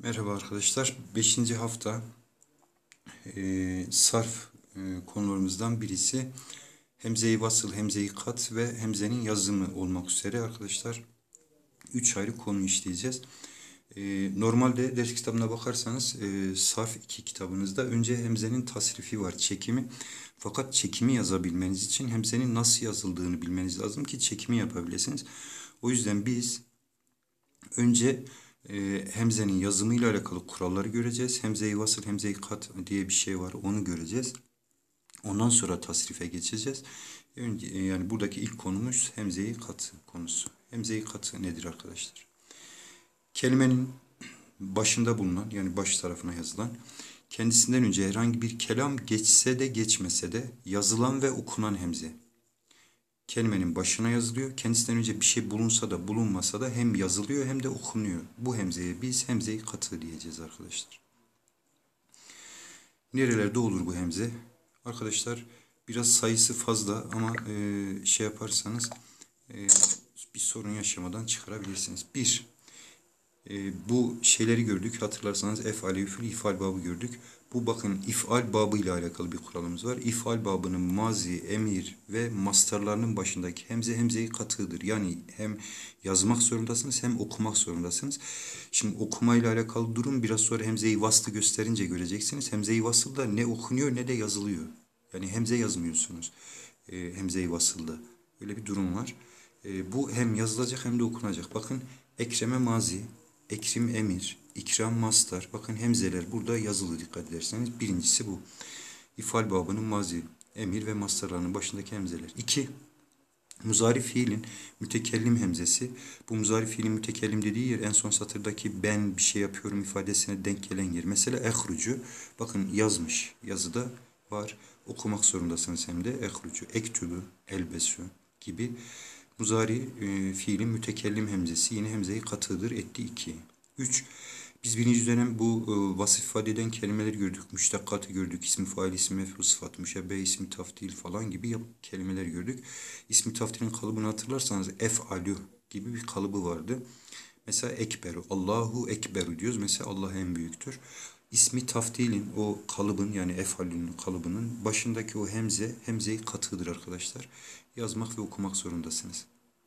Merhaba arkadaşlar. Beşinci hafta sarf konularımızdan birisi hemze-i vasıl, hemze-i kat ve hemzenin yazımı olmak üzere arkadaşlar. Üç ayrı konu işleyeceğiz. Normalde ders kitabına bakarsanız sarf 2 kitabınızda önce hemzenin tasrifi var, çekimi. Fakat çekimi yazabilmeniz için hemzenin nasıl yazıldığını bilmeniz lazım ki çekimi yapabilirsiniz. O yüzden biz önce hemzenin yazımıyla alakalı kuralları göreceğiz. Hemze-i vasıl, hemze-i kat diye bir şey var. Onu göreceğiz. Ondan sonra tasrife geçeceğiz. Yani buradaki ilk konumuz hemze-i kat konusu. Hemze-i kat nedir arkadaşlar? Kelimenin başında bulunan, yani baş tarafına yazılan, kendisinden önce herhangi bir kelam geçse de geçmese de yazılan ve okunan hemze. Kelimenin başına yazılıyor. Kendisinden önce bir şey bulunsa da bulunmasa da hem yazılıyor hem de okunuyor. Bu hemzeye biz hemze-i katı diyeceğiz arkadaşlar. Nerelerde olur bu hemze? Arkadaşlar biraz sayısı fazla ama şey yaparsanız bir sorun yaşamadan çıkarabilirsiniz. Bu şeyleri gördük. Hatırlarsanız ef'al, üfül, ifal babı gördük. Bu bakın ifal babı ile alakalı bir kuralımız var. İfal babının mazi, emir ve mastarlarının başındaki hemze hemze-i katıdır. Yani hem yazmak zorundasınız hem okumak zorundasınız. Şimdi okumayla alakalı durum biraz sonra hemze-i vaslı gösterince göreceksiniz. Hemze-i vasılda ne okunuyor ne de yazılıyor. Yani hemze yazmıyorsunuz. Hemze-i vasılda. Öyle bir durum var. Bu hem yazılacak hem de okunacak. Bakın ekreme mazi, ekrim emir, ikram mastar. Bakın hemzeler burada yazılı, dikkat ederseniz. Birincisi bu. İfal babının mazi, emir ve mastarlarının başındaki hemzeler. 2. Muzari fiilin mütekellim hemzesi. Bu muzari fiilin mütekellim dediği yer en son satırdaki ben bir şey yapıyorum ifadesine denk gelen yer. Mesela ehrucu. Bakın yazmış. Yazıda var. Okumak zorundasınız hem de ehrucu. Ektubu, elbesu gibi. Muzari fiilin mütekellim hemzesi yine hemze-i katıdır. Etti 2. 3. Biz birinci dönem bu vasıf ifade eden kelimeleri gördük. Müştekkatı gördük. İsmi fail, ismi mef'ul, sıfat, müşebbeh, ismi taftil falan gibi kelimeler gördük. İsmi taftilin kalıbını hatırlarsanız ef'alü gibi bir kalıbı vardı. Mesela ekberu, Allahu ekberu diyoruz. Mesela Allah en büyüktür. İsmi taftilin o kalıbın, yani ef'alünün kalıbının başındaki o hemze-i katıdır arkadaşlar. Yazmak ve okumak zorundasınız.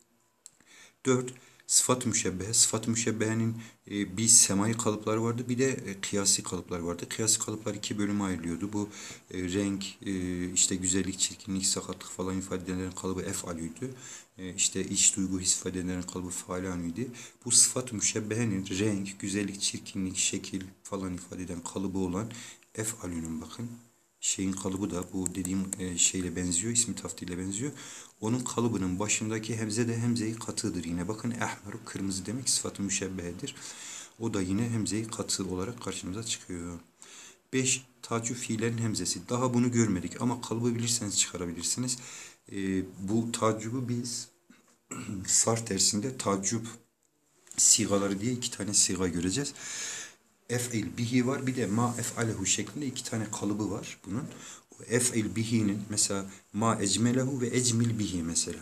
4. Sıfat müşebbehe. Sıfat müşebbehenin bir semai kalıpları vardı, bir de kıyasi kalıplar vardı. Kıyasi kalıplar 2 bölüme ayrılıyordu. Bu renk, işte güzellik, çirkinlik, sakatlık falan ifade edenlerin kalıbı ef'alüydü. İşte iç duygu, his ifade edenlerin kalıbı faalanüydü. Bu sıfat müşebbehenin renk, güzellik, çirkinlik, şekil falan ifade eden kalıbı olan ef'alünün bakın. Şeyin kalıbı da bu dediğim şeyle benziyor, ismi taftiyle benziyor. Onun kalıbının başındaki hemze de hemze-i katıdır yine. Bakın ehmeru kırmızı demek sıfat-ı müşebbehedir. O da yine hemze-i katı olarak karşımıza çıkıyor. 5. Tacüp fiillerin hemzesi. Daha bunu görmedik ama kalıbı bilirseniz çıkarabilirsiniz. Bu tacübü biz sarf dersinde tacüp sigaları diye 2 tane siga göreceğiz. Ef'il bihi var, bir de ma ef'alehu şeklinde 2 tane kalıbı var bunun. Ef'il bihi'nin mesela ma ecmelehu ve ecmil bihi mesela.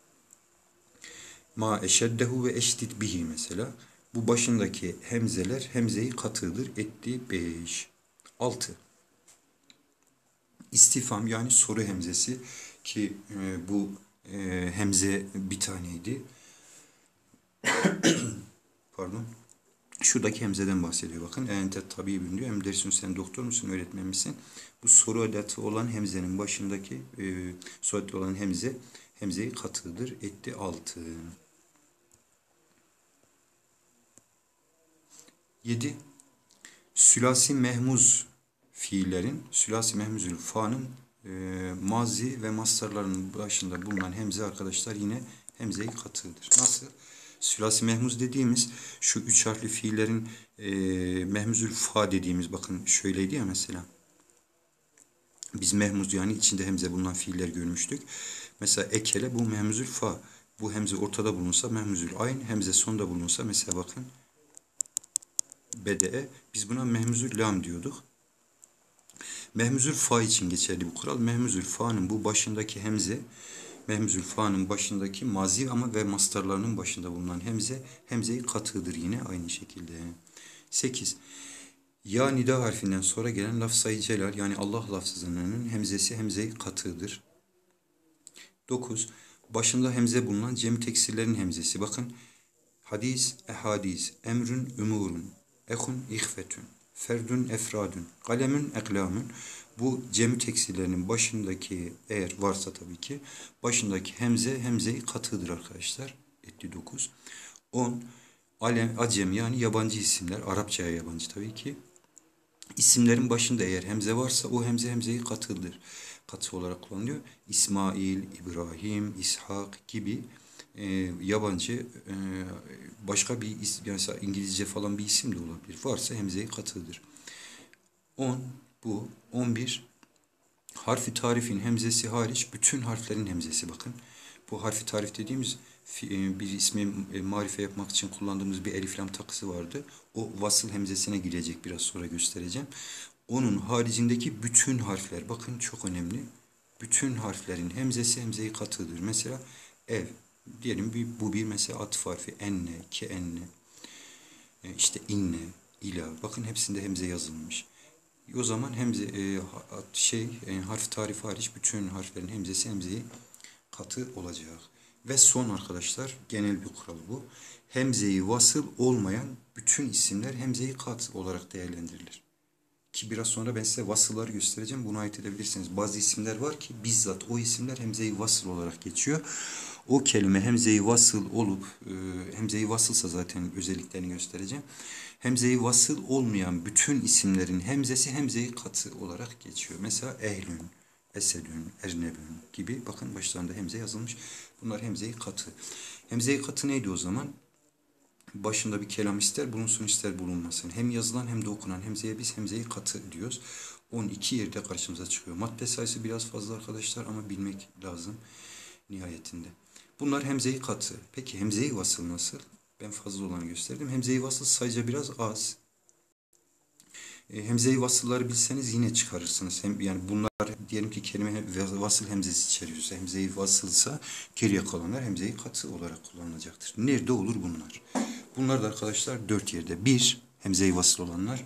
Ma eşeddehu ve eşdid bihi mesela. Bu başındaki hemzeler hemze-i katıdır. Etti 5. 6. İstifham yani soru hemzesi ki bu hemze bir taneydi. Pardon. Şuradaki hemzeden bahsediyor bakın. Ente tabibün diyor. Hem dersin sen doktor musun, öğretmen misin? Bu soru edatı olan hemzenin başındaki soru edatı olan hemze-i katıdır. Etti 6. 7. Sülasi mehmuz fiillerin, sülasi mehmuzül fa'nın mazi ve mastarlarının başında bulunan hemze arkadaşlar yine hemze-i katıdır. Nasıl? Sülasi mehmuz dediğimiz şu 3 harfli fiillerin mehmuzül fa dediğimiz, bakın şöyleydi ya mesela. Biz mehmuz yani içinde hemze bulunan fiiller görmüştük. Mesela ekele bu mehmuzül fa. Bu hemze ortada bulunsa mehmuzül ayn, hemze sonda bulunsa mesela bakın bede'e, biz buna mehmuzül lam diyorduk. Mehmuzül fa için geçerli bu kural. Mehmuzül fa'nın bu başındaki hemze, mehmuzül fa'nın başındaki mazi ama ve mastarlarının başında bulunan hemze, hemze-i katıdır yine aynı şekilde. 8. Ya nida harfinden sonra gelen lafz-ı celal yani Allah lafzının hemzesi hemze-i katığıdır. 9. Başında hemze bulunan cem teksirlerin hemzesi. Bakın hadis, ehadis, emrün, umurun, ehun, ihfetün, ferdün, efradün, kalemün, eklamün. Bu cem teksirlerinin başındaki eğer varsa tabii ki başındaki hemze hemze-i katığıdır arkadaşlar. Etti 9. 10. Acem yani yabancı isimler. Arapçaya yabancı tabii ki. İsimlerin başında eğer hemze varsa o hemze hemze-i katıldır. Katı olarak kullanılıyor. İsmail, İbrahim, İshak gibi yabancı başka bir isim, mesela İngilizce falan bir isim de olabilir. Varsa hemze-i katıdır. 10 bu. 11 harfi tarifin hemzesi hariç bütün harflerin hemzesi bakın. Bu harfi tarif dediğimiz bir ismi marife yapmak için kullandığımız bir elif lam takısı vardı. O vasıl hemzesine girecek, biraz sonra göstereceğim. Onun haricindeki bütün harfler bakın çok önemli. Bütün harflerin hemzesi hemze-i katıdır. Mesela ev diyelim bu bir mesela atıf harfi enne, ke enne, işte inne, ila bakın hepsinde hemze yazılmış. O zaman hemze harf tarifi hariç bütün harflerin hemzesi hemze-i katı olacak. Ve son arkadaşlar genel bir kural bu. Hemze-i vasıl olmayan bütün isimler hemze-i kat olarak değerlendirilir. Ki biraz sonra ben size vasılları göstereceğim. Bunu ayırt edebilirsiniz. Bazı isimler var ki bizzat o isimler hemze-i vasıl olarak geçiyor. O kelime hemze-i vasıl olup hemze-i vasılsa zaten özelliklerini göstereceğim. Hemze-i vasıl olmayan bütün isimlerin hemzesi hemze-i katı olarak geçiyor. Mesela ehlün, esedün, ernebün gibi bakın başlarında hemze yazılmış. Bunlar hemze-i katı. Hemze-i katı neydi o zaman? Başında bir kelam ister bulunsun ister bulunmasın. Hem yazılan hem de okunan hemzeye biz hemze-i katı diyoruz. 12 yerde karşımıza çıkıyor. Madde sayısı biraz fazla arkadaşlar ama bilmek lazım nihayetinde. Bunlar hemze-i katı. Peki hemze-i vasıl nasıl? Ben fazla olanı gösterdim. Hemze-i vasıl sayıca biraz az. Hemze-i vasılları bilseniz yine çıkarırsınız. Yani bunlar diyelim ki kelime vasıl hemzesi içeriyorsa, hemze-i vasılsa geriye kalanlar hemze-i katı olarak kullanılacaktır. Nerede olur bunlar? Bunlar da arkadaşlar 4 yerde. 1. Hemze-i vasıl olanlar.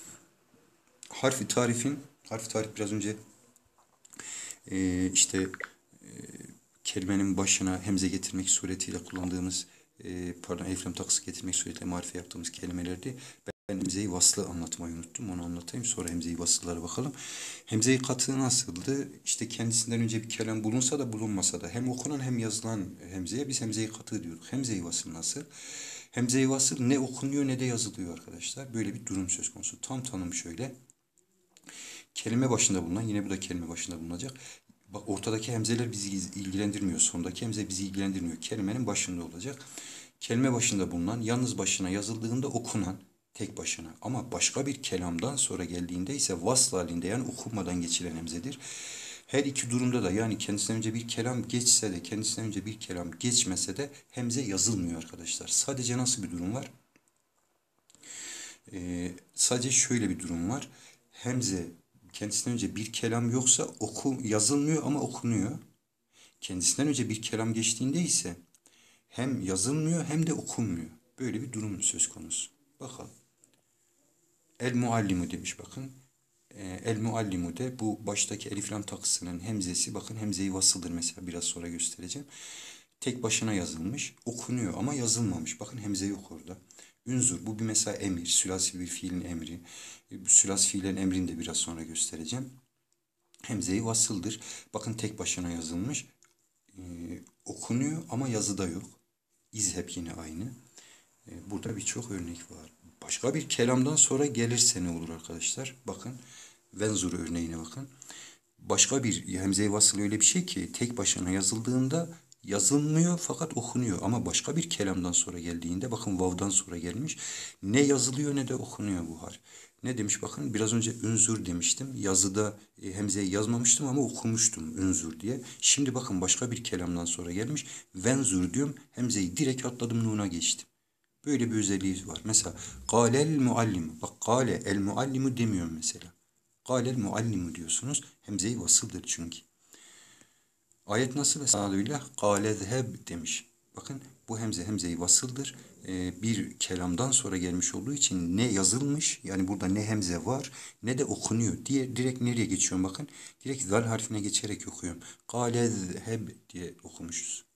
Harfi tarif biraz önce işte kelimenin başına hemze getirmek suretiyle kullandığımız elif lam takısı getirmek suretiyle marife yaptığımız kelimelerdi. Ben hemze-i vaslı anlatmayı unuttum. Onu anlatayım. Sonra hemze-i vasıllara bakalım. Hemze-i katı nasıldı? İşte kendisinden önce bir kelam bulunsa da bulunmasa da hem okunan hem yazılan hemzeye biz hemze-i katı diyorduk. Hemze-i vasıl nasıl? Hemze-i vasıl ne okunuyor ne de yazılıyor arkadaşlar. Böyle bir durum söz konusu. Tam tanım şöyle. Kelime başında bulunan, yine bu da kelime başında bulunacak. Bak ortadaki hemzeler bizi ilgilendirmiyor. Sondaki hemze bizi ilgilendirmiyor. Kelimenin başında olacak. Kelime başında bulunan, yalnız başına yazıldığında okunan, tek başına. Ama başka bir kelamdan sonra geldiğinde ise vasl halinde yani okunmadan geçilen hemzedir. Her iki durumda da yani kendisinden önce bir kelam geçse de kendisinden önce bir kelam geçmese de hemze yazılmıyor arkadaşlar. Sadece nasıl bir durum var? Sadece şöyle bir durum var. Hemze kendisinden önce bir kelam yoksa yazılmıyor ama okunuyor. Kendisinden önce bir kelam geçtiğinde ise hem yazılmıyor hem de okunmuyor. Böyle bir durum söz konusu. Bakalım. El muallimu demiş bakın. El muallimu de bu baştaki elif lam takısının hemzesi bakın hemze-i vasıldır mesela biraz sonra göstereceğim. Tek başına yazılmış, okunuyor ama yazılmamış. Bakın hemze yok orada. Ünzur bu bir mesela emir, sülasi bir fiilin emri. Sülasi fiilin emrini de biraz sonra göstereceğim. Hemze-i vasıldır. Bakın tek başına yazılmış. Okunuyor ama yazıda yok. İzheb yine aynı. Burada birçok örnek var. Başka bir kelamdan sonra gelirse ne olur arkadaşlar? Bakın venzur örneğine bakın. Başka bir hemze-i vasıl öyle bir şey ki tek başına yazıldığında yazılmıyor fakat okunuyor. Ama başka bir kelamdan sonra geldiğinde bakın vav'dan sonra gelmiş. Ne yazılıyor ne de okunuyor bu harf. Ne demiş bakın biraz önce ünzur demiştim. Yazıda hemzeyi yazmamıştım ama okumuştum ünzur diye. Şimdi bakın başka bir kelamdan sonra gelmiş. Venzur diyorum hemzeyi direkt atladım nuna geçtim. Böyle bir özelliği var. Mesela kâlel muallim. Bak kâle el muallimu demiyorum mesela. Kâlel muallimu diyorsunuz. Hemze-i vasıldır çünkü. Ayet nasıl? Estağfirullah. Kâle zeheb demiş. Bakın bu hemze hemze-i vasıldır. bir kelamdan sonra gelmiş olduğu için ne yazılmış, yani burada ne hemze var ne de okunuyor. Direkt nereye geçiyorum bakın. Direkt zal harfine geçerek okuyorum. Kâlezheb diye okumuşuz.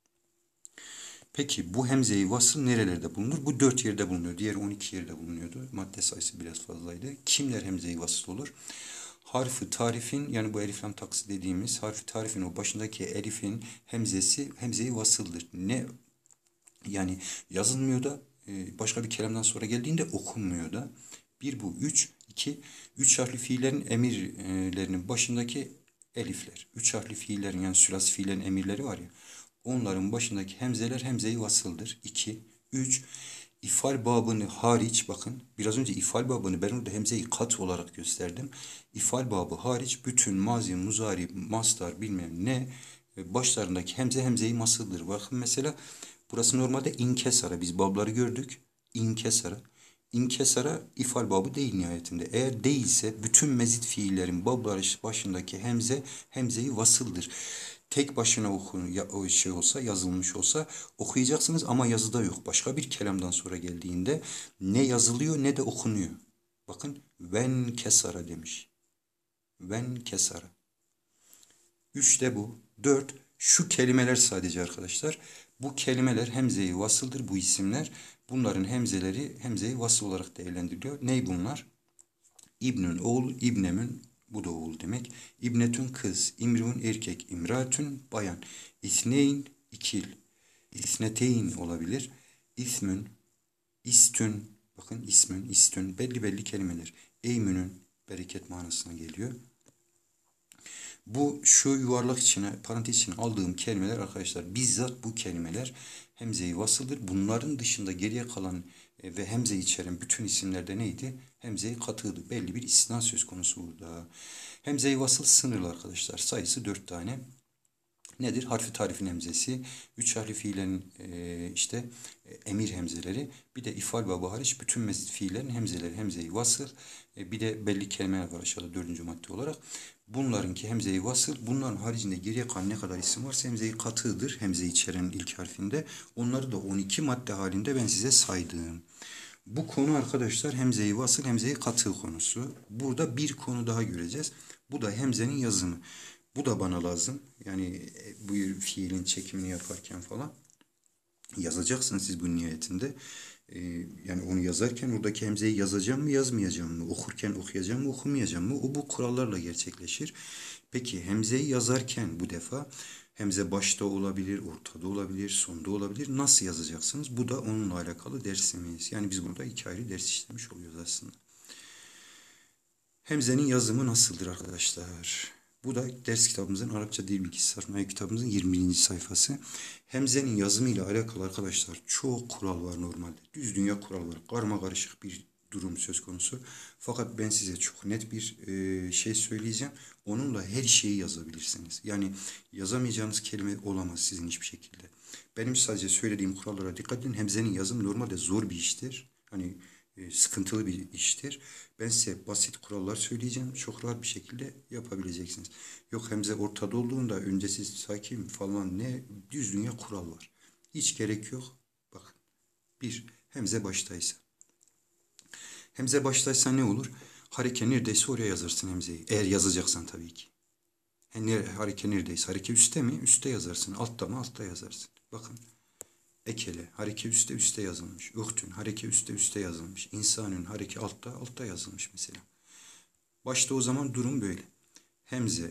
Peki bu hemze-i vasıl nerelerde bulunur? Bu 4 yerde bulunuyor. Diğer 12 yerde bulunuyordu. Madde sayısı biraz fazlaydı. Kimler hemze-i vasıl olur? Harf-ı tarifin, yani bu elif lam taksi dediğimiz harf-i tarifin o başındaki elifin hemzesi hemze-i vasıldır. Ne yani yazılmıyor da başka bir kelamdan sonra geldiğinde okunmuyor da. Bir bu. Üç harfli fiillerin emirlerinin başındaki elifler. Üç harfli fiillerin, yani sülasi fiillerin emirleri var ya. Onların başındaki hemzeler hemze-i vasıldır. 2. 3. İfal babını hariç, bakın biraz önce ifal babını ben orada hemze-i kat olarak gösterdim. İfal babı hariç bütün mazi, muzari, mastar bilmem ne başlarındaki hemze hemze-i masıldır. Bakın mesela burası normalde inkesara. Biz babları gördük. İnkesara. İnkesara ifal babı değil nihayetinde. Eğer değilse bütün mezit fiillerin babları başındaki hemze hemze-i vasıldır. Tek başına okun ya, o şey olsa, yazılmış olsa okuyacaksınız ama yazıda yok. Başka bir kelamdan sonra geldiğinde ne yazılıyor ne de okunuyor. Bakın ven kesara demiş. Ven kesara. 3 de bu. 4 şu kelimeler sadece arkadaşlar. Bu kelimeler hemze-i vasıldır, bu isimler. Bunların hemzeleri hemze-i vasıl olarak değerlendiriliyor. Ney bunlar? İbnün oğul, İbnemün bu da oğul demek. İbnetün kız, İmrun erkek, İmratün bayan. İsneyn ikil, İsneteyn olabilir. İsmün, İstün, bakın ismün, İstün belli kelimeler. Eymünün bereket manasına geliyor. Bu şu yuvarlak içine, parantez içine aldığım kelimeler arkadaşlar, bizzat bu kelimeler hemze-i vasıldır. Bunların dışında geriye kalan ve hemze içeren bütün isimlerde neydi? Hemze-i katıydı. Belli bir istisna söz konusu burada. Hemze-i vasıl sınırlı arkadaşlar. Sayısı 4 tane. Nedir? Harfi tarifin hemzesi, üç harfli fiillerin emir hemzeleri, bir de ifal babı hariç bütün mezit fiillerin hemzeleri, hemze-i vasıl, bir de belli kelimeler var aşağıda 4. madde olarak. Bunlarınki hemze-i vasıl, bunların haricinde geriye kalan ne kadar isim varsa hemze-i katıdır, hemze içeren ilk harfinde. Onları da 12 madde halinde ben size saydım. Bu konu arkadaşlar hemze-i vasıl, hemze-i katı konusu. Burada bir konu daha göreceğiz. Bu da hemzenin yazımı. Bu da bana lazım. Yani bu fiilin çekimini yaparken falan yazacaksınız siz bu niyetinde. Yani onu yazarken oradaki hemzeyi yazacağım mı yazmayacağım mı? Okurken okuyacağım mı okumayacağım mı? O bu kurallarla gerçekleşir. Peki hemzeyi yazarken bu defa hemze başta olabilir, ortada olabilir, sonda olabilir. Nasıl yazacaksınız? Bu da onunla alakalı dersimiz. Yani biz burada 2 ayrı ders işlemiş oluyoruz aslında. Hemzenin yazımı nasıldır arkadaşlar? Bu da ders kitabımızın Arapça Dil Bilgisi Sarf kitabımızın 20. sayfası. Hemzenin yazımıyla alakalı arkadaşlar çok kural var normalde. Düz dünya kural var. Karma karışık bir durum söz konusu. Fakat ben size çok net bir şey söyleyeceğim. Onunla her şeyi yazabilirsiniz. Yani yazamayacağınız kelime olamaz sizin hiçbir şekilde. Benim sadece söylediğim kurallara dikkat edin. Hemzenin yazımı normalde zor bir iştir. Hani sıkıntılı bir iştir. Ben size basit kurallar söyleyeceğim. Çok rahat bir şekilde yapabileceksiniz. Yok hemze ortada olduğunda öncesiz sakin falan ne düz dünya kural var. Hiç gerek yok. Bakın. Bir, hemze baştaysa. Hemze baştaysa ne olur? Hareke neredeyse oraya yazarsın hemzeyi. Eğer yazacaksan tabii ki. Hareke neredeyse. Hareke üstte mi? Üstte yazarsın. Altta mı? Altta yazarsın. Bakın. Ekele, hareke üstte yazılmış. Uhtun, hareke üstte yazılmış. İnsanın hareke altta yazılmış mesela. Başta o zaman durum böyle. Hemze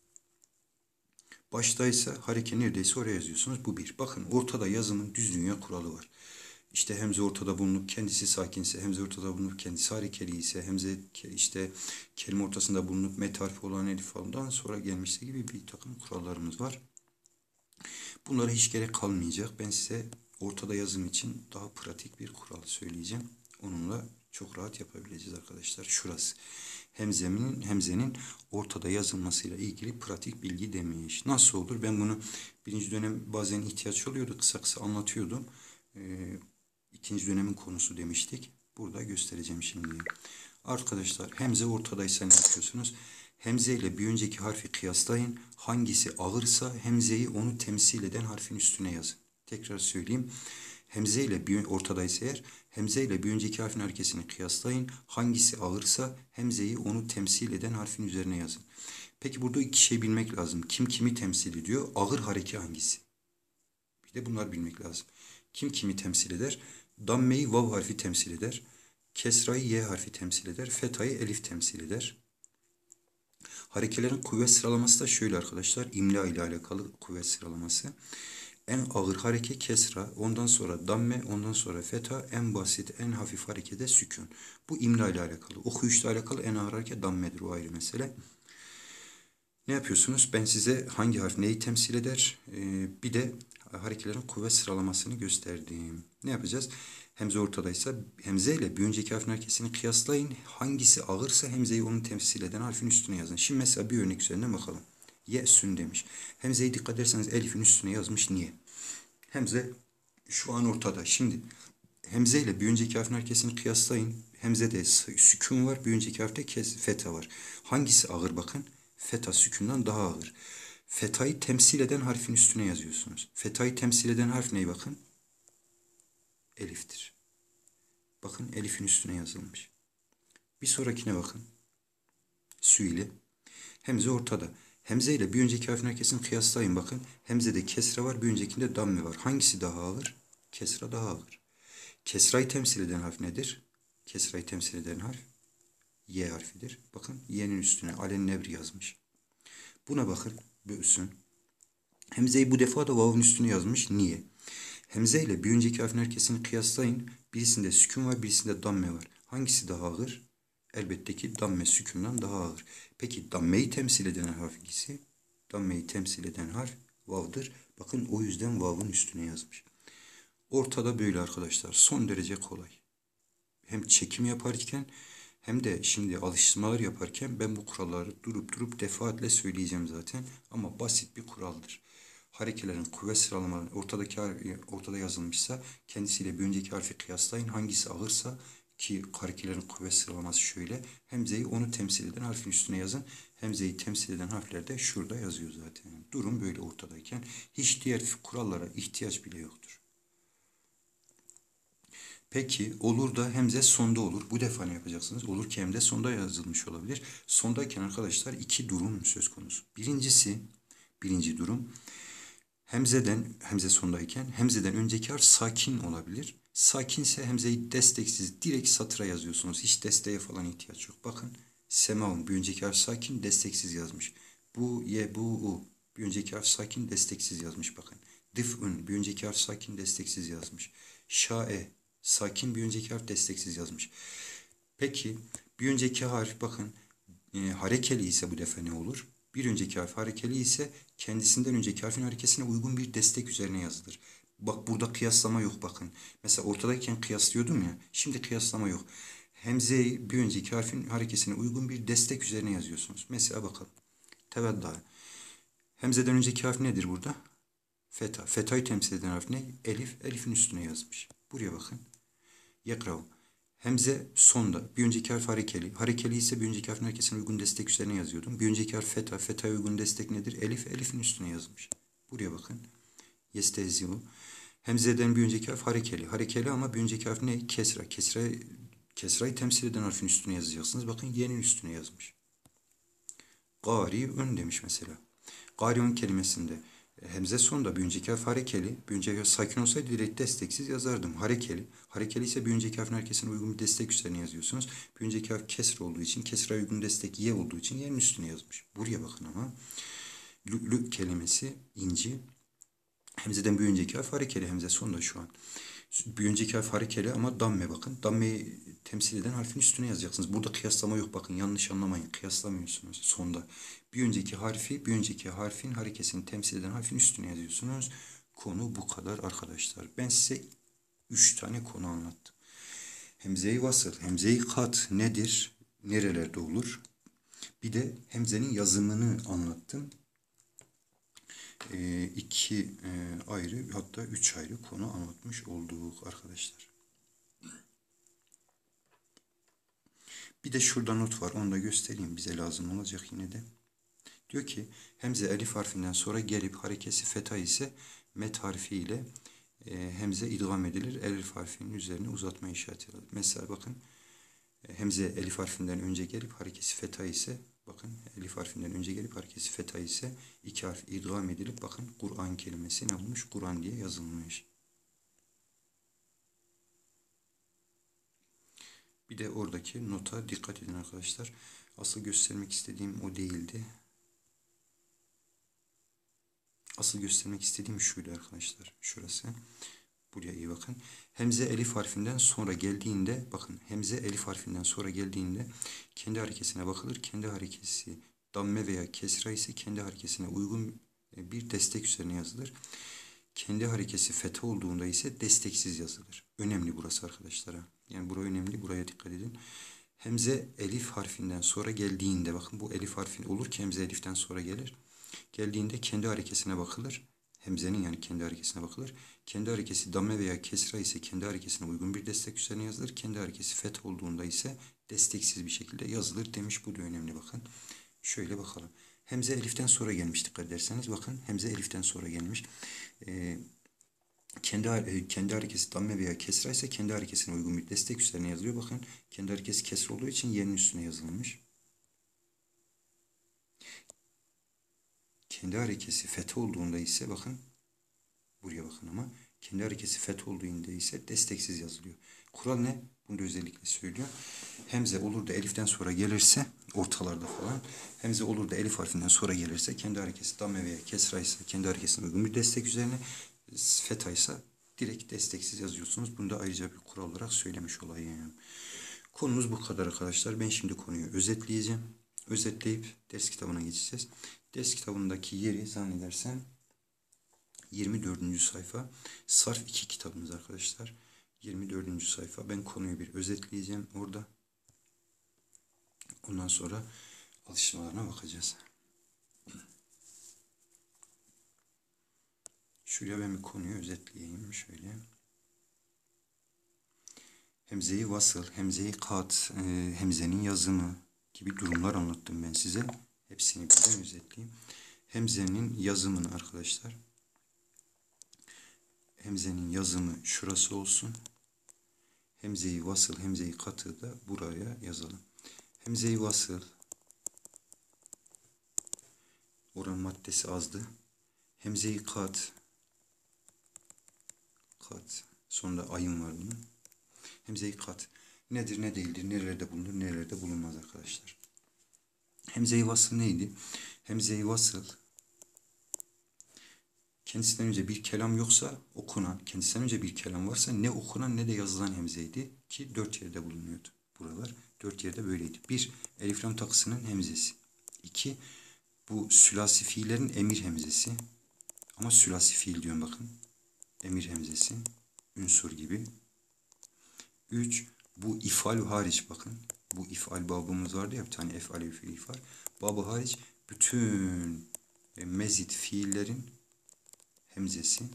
baştaysa hareke neredeyse oraya yazıyorsunuz. Bu bir. Bakın ortada yazımın düz dünya kuralı var. İşte hemze ortada bulunup kendisi sakinse, hemze ortada bulunup kendisi harekeli ise, hemze kelime ortasında bulunup met harfi olan elif falandan sonra gelmişse gibi bir takım kurallarımız var. Bunlara hiç gerek kalmayacak. Ben size ortada yazım için daha pratik bir kural söyleyeceğim. Onunla çok rahat yapabileceğiz arkadaşlar. Şurası. Hemzenin ortada yazılmasıyla ilgili pratik bilgi demiş. Nasıl olur? Ben bunu birinci dönem bazen ihtiyaç oluyordu. Kısa anlatıyordum. İkinci dönemin konusu demiştik. Burada göstereceğim şimdi. Arkadaşlar hemze ortadaysa ne yapıyorsunuz? Hemze ile bir önceki harfi kıyaslayın. Hangisi ağırsa hemzeyi onu temsil eden harfin üstüne yazın. Tekrar söyleyeyim. Hemze ile bir ortadaysa eğer, hemze ile bir önceki harfin harekesini kıyaslayın. Hangisi ağırsa hemzeyi onu temsil eden harfin üzerine yazın. Peki burada iki şey bilmek lazım. Kim kimi temsil ediyor? Ağır hareke hangisi? Bir de bunlar bilmek lazım. Kim kimi temsil eder? Dammeyi vav harfi temsil eder. Kesra'yı y harfi temsil eder. Fetha'yı elif temsil eder. Harekelerin kuvvet sıralaması da şöyle arkadaşlar. İmla ile alakalı kuvvet sıralaması. En ağır hareke kesra, ondan sonra damme, ondan sonra fetha, en basit, en hafif harekede sükun. Bu imla ile alakalı. Okuyuşla alakalı en ağır hareket dammedir, o ayrı mesele. Ne yapıyorsunuz? Ben size hangi harf neyi temsil eder? Bir de harekelerin kuvvet sıralamasını gösterdim. Ne yapacağız? Hemze ortadaysa hemze ile bir önceki harfin harekesini kıyaslayın. Hangisi ağırsa hemzeyi onu temsil eden harfin üstüne yazın. Şimdi mesela bir örnek üzerinden bakalım. Ye'sün demiş. Hemzeyi dikkat ederseniz elifin üstüne yazmış. Niye? Hemze şu an ortada. Şimdi hemze ile bir önceki harfin harekesini kıyaslayın. Hemzede sükun var. Bir önceki harfte fetha var. Hangisi ağır bakın? Fetha sükûndan daha ağır. Fetha'yı temsil eden harfin üstüne yazıyorsunuz. Fetha'yı temsil eden harf ney bakın? Elif'tir. Bakın elifin üstüne yazılmış. Bir sonrakine bakın. Sü ile. Hemze ortada. Hemze ile bir önceki harfin harekesini kıyaslayın bakın. Hemzede kesra var, bir öncekinde damme var. Hangisi daha ağır? Kesra daha ağır. Kesra'yı temsil eden harf nedir? Kesra'yı temsil eden harf Y harfidir. Bakın Y'nin üstüne alen nevri yazmış. Buna bakın. Böğsün. Hemzeyi bu defa da vav'ın üstüne yazmış. Niye? Hemze ile bir önceki harfin harekesini kıyaslayın. Birisinde sükun var, birisinde damme var. Hangisi daha ağır? Elbette ki damme sükûndan daha ağır. Peki dammeyi temsil eden harf hangisi? Dammeyi temsil eden harf vav'dır. Bakın o yüzden vav'ın üstüne yazmış. Ortada böyle arkadaşlar. Son derece kolay. Hem çekim yaparken hem de şimdi alıştırmalar yaparken ben bu kuralları durup defaatle söyleyeceğim zaten. Ama basit bir kuraldır. Harekelerin kuvvet sıralamaları ortada yazılmışsa kendisiyle bir önceki harfi kıyaslayın. Hangisi ağırsa, ki harekelerin kuvvet sıralaması şöyle. Hemzeyi onu temsil eden harfin üstüne yazın. Hemzeyi temsil eden harfler de şurada yazıyor zaten. Durum böyle ortadayken hiç diğer kurallara ihtiyaç bile yoktur. Peki olur da hemze sonda olur. Bu defa ne yapacaksınız? Olur ki hemze sonda yazılmış olabilir. Sondayken arkadaşlar iki durum söz konusu. Birinci durum hemze sondayken hemzeden önceki harf sakin olabilir. Sakinse hemzeyi desteksiz direkt satıra yazıyorsunuz. Hiç desteğe falan ihtiyaç yok. Bakın semaun bir önceki harf sakin desteksiz yazmış. Bu ye bu u bir önceki harf sakin desteksiz yazmış bakın. Dıf'ın bir önceki harf sakin desteksiz yazmış. Şa'e sakin bir önceki harf desteksiz yazmış. Peki bir önceki harf bakın harekeli ise bu defa ne olur? Bir önceki harf harekeli ise kendisinden önceki harfin harekesine uygun bir destek üzerine yazılır. Bak burada kıyaslama yok bakın. Mesela ortadayken kıyaslıyordum ya. Şimdi kıyaslama yok. Hemzeyi bir önceki harfin harekesine uygun bir destek üzerine yazıyorsunuz. Mesela bakalım. Tevedda. Hemzeden önceki harf nedir burada? Feta. Feta'yı temsil eden harf ne? Elif. Elif'in üstüne yazmış. Buraya bakın. Yekrav. Hemze sonda. Bir önceki harf harekeli. Harekeli ise bir önceki harfin harekesine uygun destek üzerine yazıyordum. Bir önceki harf feta. Feta'ya uygun destek nedir? Elif. Elif'in üstüne yazmış. Buraya bakın. Yesteziu. Hemzeden bir önceki harf harekeli. Harekeli ama bir önceki harf ne? Kesra. Kesra'yı temsil eden harfin üstüne yazacaksınız. Bakın y'nin üstüne yazmış. Gari'ün demiş mesela. Gari'ün kelimesinde hemze sonda bir önceki harf harekeli. Bir önceki harf sakin olsaydı direkt desteksiz yazardım. Harekeli. Harekeli ise bir önceki harfin harekesine uygun bir destek üzerine yazıyorsunuz. Bir önceki harf kesra olduğu için, kesra'ya uygun destek y olduğu için y'nin üstüne yazmış. Buraya bakın ama. Lü kelimesi inci. Hemzeden bir önceki harf harekeli. Hemze sonda şu an. Bir önceki harf harekeli ama damme bakın. Dammeyi temsil eden harfin üstüne yazacaksınız. Burada kıyaslama yok bakın. Yanlış anlamayın. Kıyaslamıyorsunuz sonda. Bir önceki harfin harekesini temsil eden harfin üstüne yazıyorsunuz. Konu bu kadar arkadaşlar. Ben size 3 tane konu anlattım. Hemze-i vasıl, hemze-i kat nedir? Nerelerde olur? Bir de hemzenin yazımını anlattım. İki ayrı hatta 3 ayrı konu anlatmış olduk arkadaşlar. Bir de şurada not var. Onu da göstereyim. Bize lazım olacak yine de. Diyor ki hemze elif harfinden sonra gelip harekesi feta ise met harfi ile hemze idgam edilir. Elif harfinin üzerine uzatma işareti alır. Mesela bakın hemze elif harfinden önce gelip harekesi fetha ise bakın elif harfinden önce gelip harekesi fetha ise iki harf idgam edilip bakın Kur'an kelimesi ne olmuş? Kur'an diye yazılmış. Bir de oradaki nota dikkat edin arkadaşlar. Asıl göstermek istediğim o değildi. Asıl göstermek istediğim şuydu arkadaşlar. Şurası. Buraya iyi bakın. Hemze elif harfinden sonra geldiğinde bakın hemze elif harfinden sonra geldiğinde kendi harekesine bakılır. Kendi harekesi damme veya kesra ise kendi harekesine uygun bir destek üzerine yazılır. Kendi harekesi fetha olduğunda ise desteksiz yazılır. Önemli burası arkadaşlar. Yani burası önemli. Buraya dikkat edin. Hemze elif harfinden sonra geldiğinde bakın bu elif harfi olur ki hemze eliften sonra gelir. Geldiğinde kendi harekesine bakılır. Hemzenin yani kendi harekesine bakılır. Kendi harekesi damme veya kesra ise kendi harekesine uygun bir destek üzerine yazılır. Kendi harekesi feth olduğunda ise desteksiz bir şekilde yazılır demiş. Bu da önemli bakın. Şöyle bakalım. Hemze eliften sonra gelmiş dikkat ederseniz. Bakın hemze eliften sonra gelmiş. Kendi harekesi damme veya kesra ise kendi harekesine uygun bir destek üzerine yazılıyor. Bakın kendi harekesi kesra olduğu için yerinin üstüne yazılmış. Kendi harekesi feth olduğunda ise bakın buraya bakın ama kendi harekesi feth olduğunda ise desteksiz yazılıyor. Kural ne? Bunu da özellikle söylüyor. Hemze olur da eliften sonra gelirse ortalarda falan hemze olur da elif harfinden sonra gelirse kendi harekesi damme veya kesra ise kendi harekesine uygun bir destek üzerine fetha ise direkt desteksiz yazıyorsunuz. Bunu da ayrıca bir kural olarak söylemiş olayım. Konumuz bu kadar arkadaşlar. Ben şimdi konuyu özetleyeceğim. Özetleyip ders kitabına geçeceğiz. Ders kitabındaki yeri zannedersem 24. sayfa. Sarf 2 kitabımız arkadaşlar. 24. sayfa. Ben konuyu bir özetleyeceğim orada. Ondan sonra alıştırmalarına bakacağız. Şuraya ben bir konuyu özetleyeyim. Şöyle. Hemze-i vasıl, hemze-i kat, hemzenin yazımı gibi durumlar anlattım ben size. Hepsini birden özetleyeyim. Hemzenin yazımını arkadaşlar. Hemzenin yazımı şurası olsun. Hemze-i vasıl, hemze-i katı da buraya yazalım. Hemze-i vasıl. Oranın maddesi azdı. Hemze-i kat. Kat. Sonunda ayın var bunun. Hemze-i kat. Nedir, ne değildir, nerelerde bulunur, nerelerde bulunmaz arkadaşlar. Hemze-i vasıl neydi? Hemze-i vasıl kendisinden önce bir kelam yoksa okunan, kendisinden önce bir kelam varsa ne okunan ne de yazılan hemzeydi ki 4 yerde bulunuyordu. Buralar 4 yerde böyleydi. 1. Elif lam takısının hemzesi. 2. Bu sülasi fiillerin emir hemzesi. Ama sülasi fiil diyorum bakın. Emir hemzesi. Ünsur gibi. 3. Bu ifal hariç bakın. Bu ifal babımız vardı ya bir tane efal fiil ifal. Babı hariç bütün mezit fiillerin hemzesi.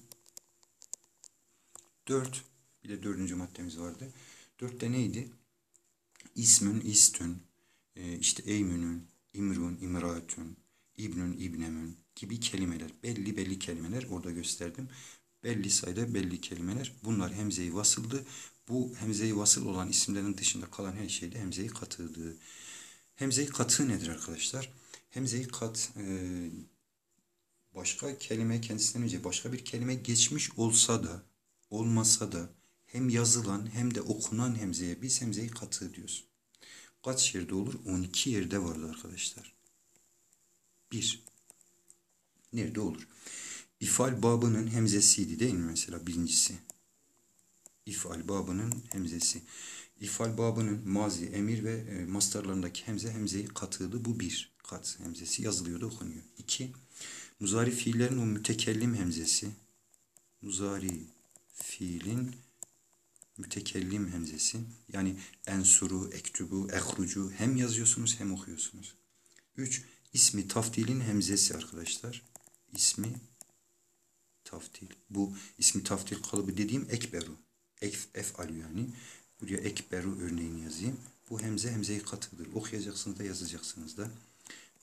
4. Bir de 4. maddemiz vardı. 4'te neydi? İsmün, istün, işte eymünün, imrun, imraatün, ibnün, ibnemün gibi kelimeler. Belli kelimeler orada gösterdim. Belli sayıda belli kelimeler. Bunlar hemze-i vasıldı. Bu hemze-i vasıl olan isimlerin dışında kalan her şey de hemze-i katıydı. Hemze-i katı nedir arkadaşlar? Hemze-i kat başka kelime kendisinden önce başka bir kelime geçmiş olsa da olmasa da hem yazılan hem de okunan hemzeye biz hemze-i katı diyoruz. Kaç yerde olur? 12 yerde vardı arkadaşlar. 1. Nerede olur? İfal babının hemzesiydi değil mi mesela birincisi? İfal babının hemzesi. İfal babının mazi, emir ve mastarlarındaki hemze-i katıydı. Bu 1. Kat hemzesi yazılıyordu, okunuyor. 2. Muzari fiillerin o mütekellim hemzesi. Muzari fiilin mütekellim hemzesi. Yani ensuru, ektubu, ehrucu hem yazıyorsunuz hem okuyorsunuz. 3. İsmi taftilin hemzesi arkadaşlar. İsmi taftil. Bu ismi taftil kalıbı dediğim ekberu. Ef'alu yani. Buraya ekberu örneğini yazayım. Bu hemze hemze-i katıdır. Okuyacaksınız da yazacaksınız da.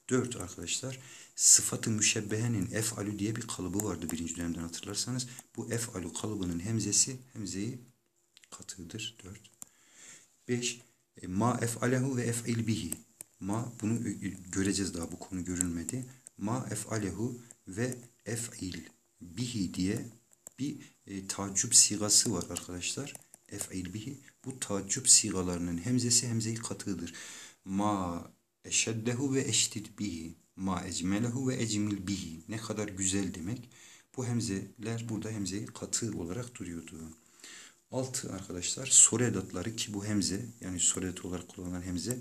4 arkadaşlar. Sıfat-ı müşebbehenin ef'alü diye bir kalıbı vardı birinci dönemden hatırlarsanız. Bu ef'alü kalıbının hemzesi hemzeyi katığıdır. 4. 5. Ma ef'alehu ve ef'il bihi. Ma, bunu göreceğiz, daha bu konu görülmedi. Ma ef'alehu ve ef'il bihi diye bir taaccüp sigası var arkadaşlar. Ef'il bihi. Bu taaccüp sigalarının hemzesi hemzeyi katığıdır. Ma eşeddehu ve eşdid bihi. Ma ecmelehu ve ecmil bihi. Ne kadar güzel demek. Bu hemzeler burada hemzeyi katı olarak duruyordu. 6 arkadaşlar soru edatları, ki bu hemze, yani soru edatı olarak kullanılan hemze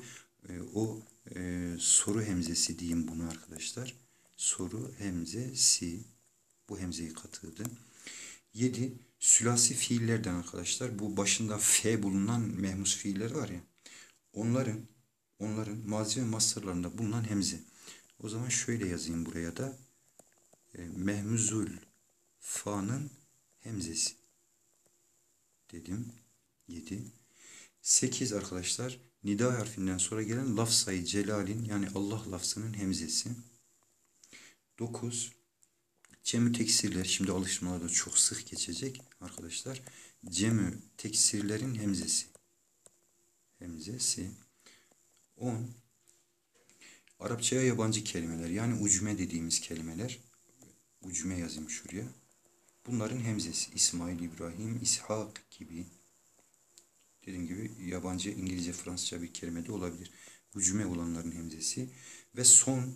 soru hemzesi diyeyim bunu arkadaşlar. Soru hemzesi, bu hemzeyi katığıdı. 7 sülasi fiillerden arkadaşlar, bu başında f bulunan mehmus fiiller var ya, onların mazi ve mastarlarında bulunan hemze. O zaman şöyle yazayım buraya da, mehmuzul fa'nın hemzesi dedim. 7. 8 arkadaşlar nida harfinden sonra gelen lafzayı celalin, yani Allah lafzının hemzesi. 9 cemü teksirler, şimdi alışmalarda çok sık geçecek arkadaşlar. Cemü teksirlerin hemzesi. 10 Arapçaya yabancı kelimeler, yani ucme dediğimiz kelimeler. Ucme yazayım şuraya. Bunların hemzesi. İsmail, İbrahim, İshak gibi. Dediğim gibi yabancı, İngilizce, Fransızca bir kelime de olabilir. Ucme olanların hemzesi. Ve son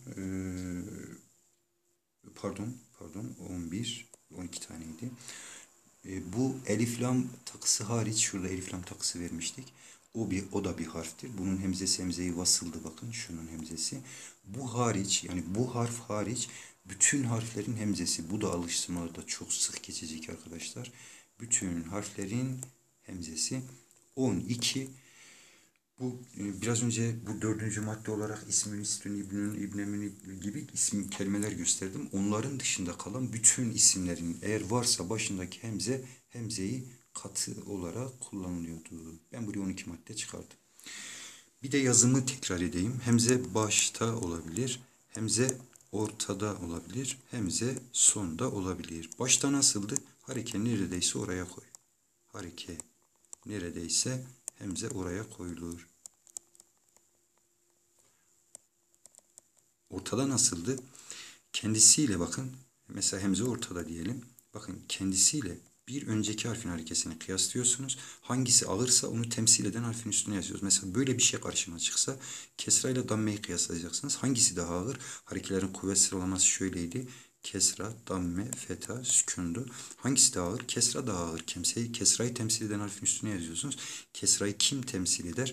pardon 11 12 taneydi. Bu elif lam takısı hariç, şurada elif lam takısı vermiştik. O da bir harftir. Bunun hemzesi hemze-i vasıldı, bakın şunun hemzesi. Bu hariç, yani bu harf hariç bütün harflerin hemzesi. Bu da alıştırmalarda çok sık geçecek arkadaşlar. Bütün harflerin hemzesi. 12 bu biraz önce bu 4. madde olarak ismün, istün, ibnün, ibnemin gibi isim kelimeler gösterdim. Onların dışında kalan bütün isimlerin eğer varsa başındaki hemzeyi katı olarak kullanılıyordu. Ben buraya 12 madde çıkardım. Bir de yazımı tekrar edeyim. Hemze başta olabilir. Hemze ortada olabilir. Hemze sonda olabilir. Başta nasıldı? Hareke neredeyse oraya koy. Hareke neredeyse hemze oraya koyulur. Ortada nasıldı? Kendisiyle, bakın mesela hemze ortada diyelim. Bakın kendisiyle bir önceki harfin harekesini kıyaslıyorsunuz. Hangisi ağırsa onu temsil eden harfin üstüne yazıyoruz. Mesela böyle bir şey karşıma çıksa kesra ile dammeyi kıyaslayacaksınız. Hangisi daha ağır? Harekelerin kuvvet sıralaması şöyleydi. Kesra, damme, feta, sükundu. Hangisi daha ağır? Kesra daha ağır. Kesra'yı temsil eden harfin üstüne yazıyorsunuz. Kesra'yı kim temsil eder?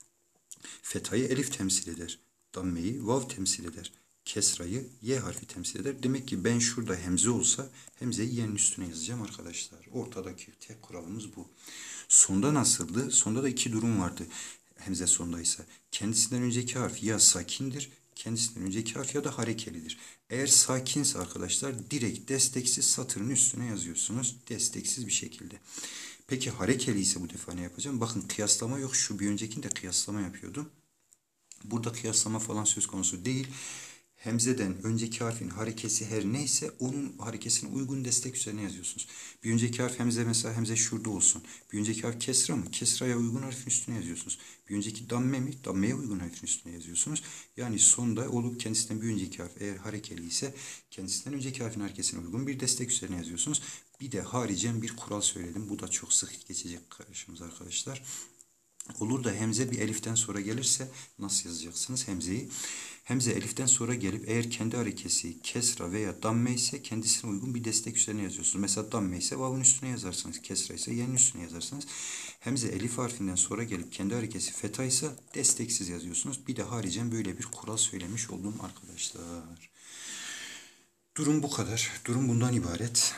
Feta'yı elif temsil eder. Dammeyi vav temsil eder. Kesra'yı y harfi temsil eder. Demek ki ben şurada hemze olsa hemzeyi y'nin üstüne yazacağım arkadaşlar. Ortadaki tek kuralımız bu. Sonda nasıldı? Sonda da iki durum vardı. Hemze sondaysa. Kendisinden önceki harf ya sakindir, kendisinden önceki harf ya da harekelidir. Eğer sakinse arkadaşlar direkt desteksiz satırın üstüne yazıyorsunuz. Desteksiz bir şekilde. Peki harekeli ise bu defa ne yapacağım? Bakın kıyaslama yok. Şu bir öncekinde kıyaslama yapıyordum. Burada kıyaslama falan söz konusu değil. Hemzeden önceki harfin harekesi her neyse onun harekesine uygun destek üzerine yazıyorsunuz. Bir önceki harf hemze, mesela hemze şurada olsun. Bir önceki harf kesra mı? Kesraya uygun harfin üstüne yazıyorsunuz. Bir önceki damme mi? Dammeye uygun harfin üstüne yazıyorsunuz. Yani sonda olup kendisinden bir önceki harf eğer harekeli ise kendisinden önceki harfin harekesine uygun bir destek üzerine yazıyorsunuz. Bir de haricen bir kural söyledim. Bu da çok sık geçecek karşımıza arkadaşlar. Olur da hemze bir eliften sonra gelirse nasıl yazacaksınız hemzeyi? Hemze eliften sonra gelip eğer kendi harekesi kesra veya damme ise kendisine uygun bir destek üzerine yazıyorsunuz. Mesela damme ise vavun üstüne yazarsınız. Kesra ise y'nin üstüne yazarsınız. Hemze elif harfinden sonra gelip kendi harekesi feta ise desteksiz yazıyorsunuz. Bir de haricen böyle bir kural söylemiş oldum arkadaşlar. Durum bu kadar. Durum bundan ibaret.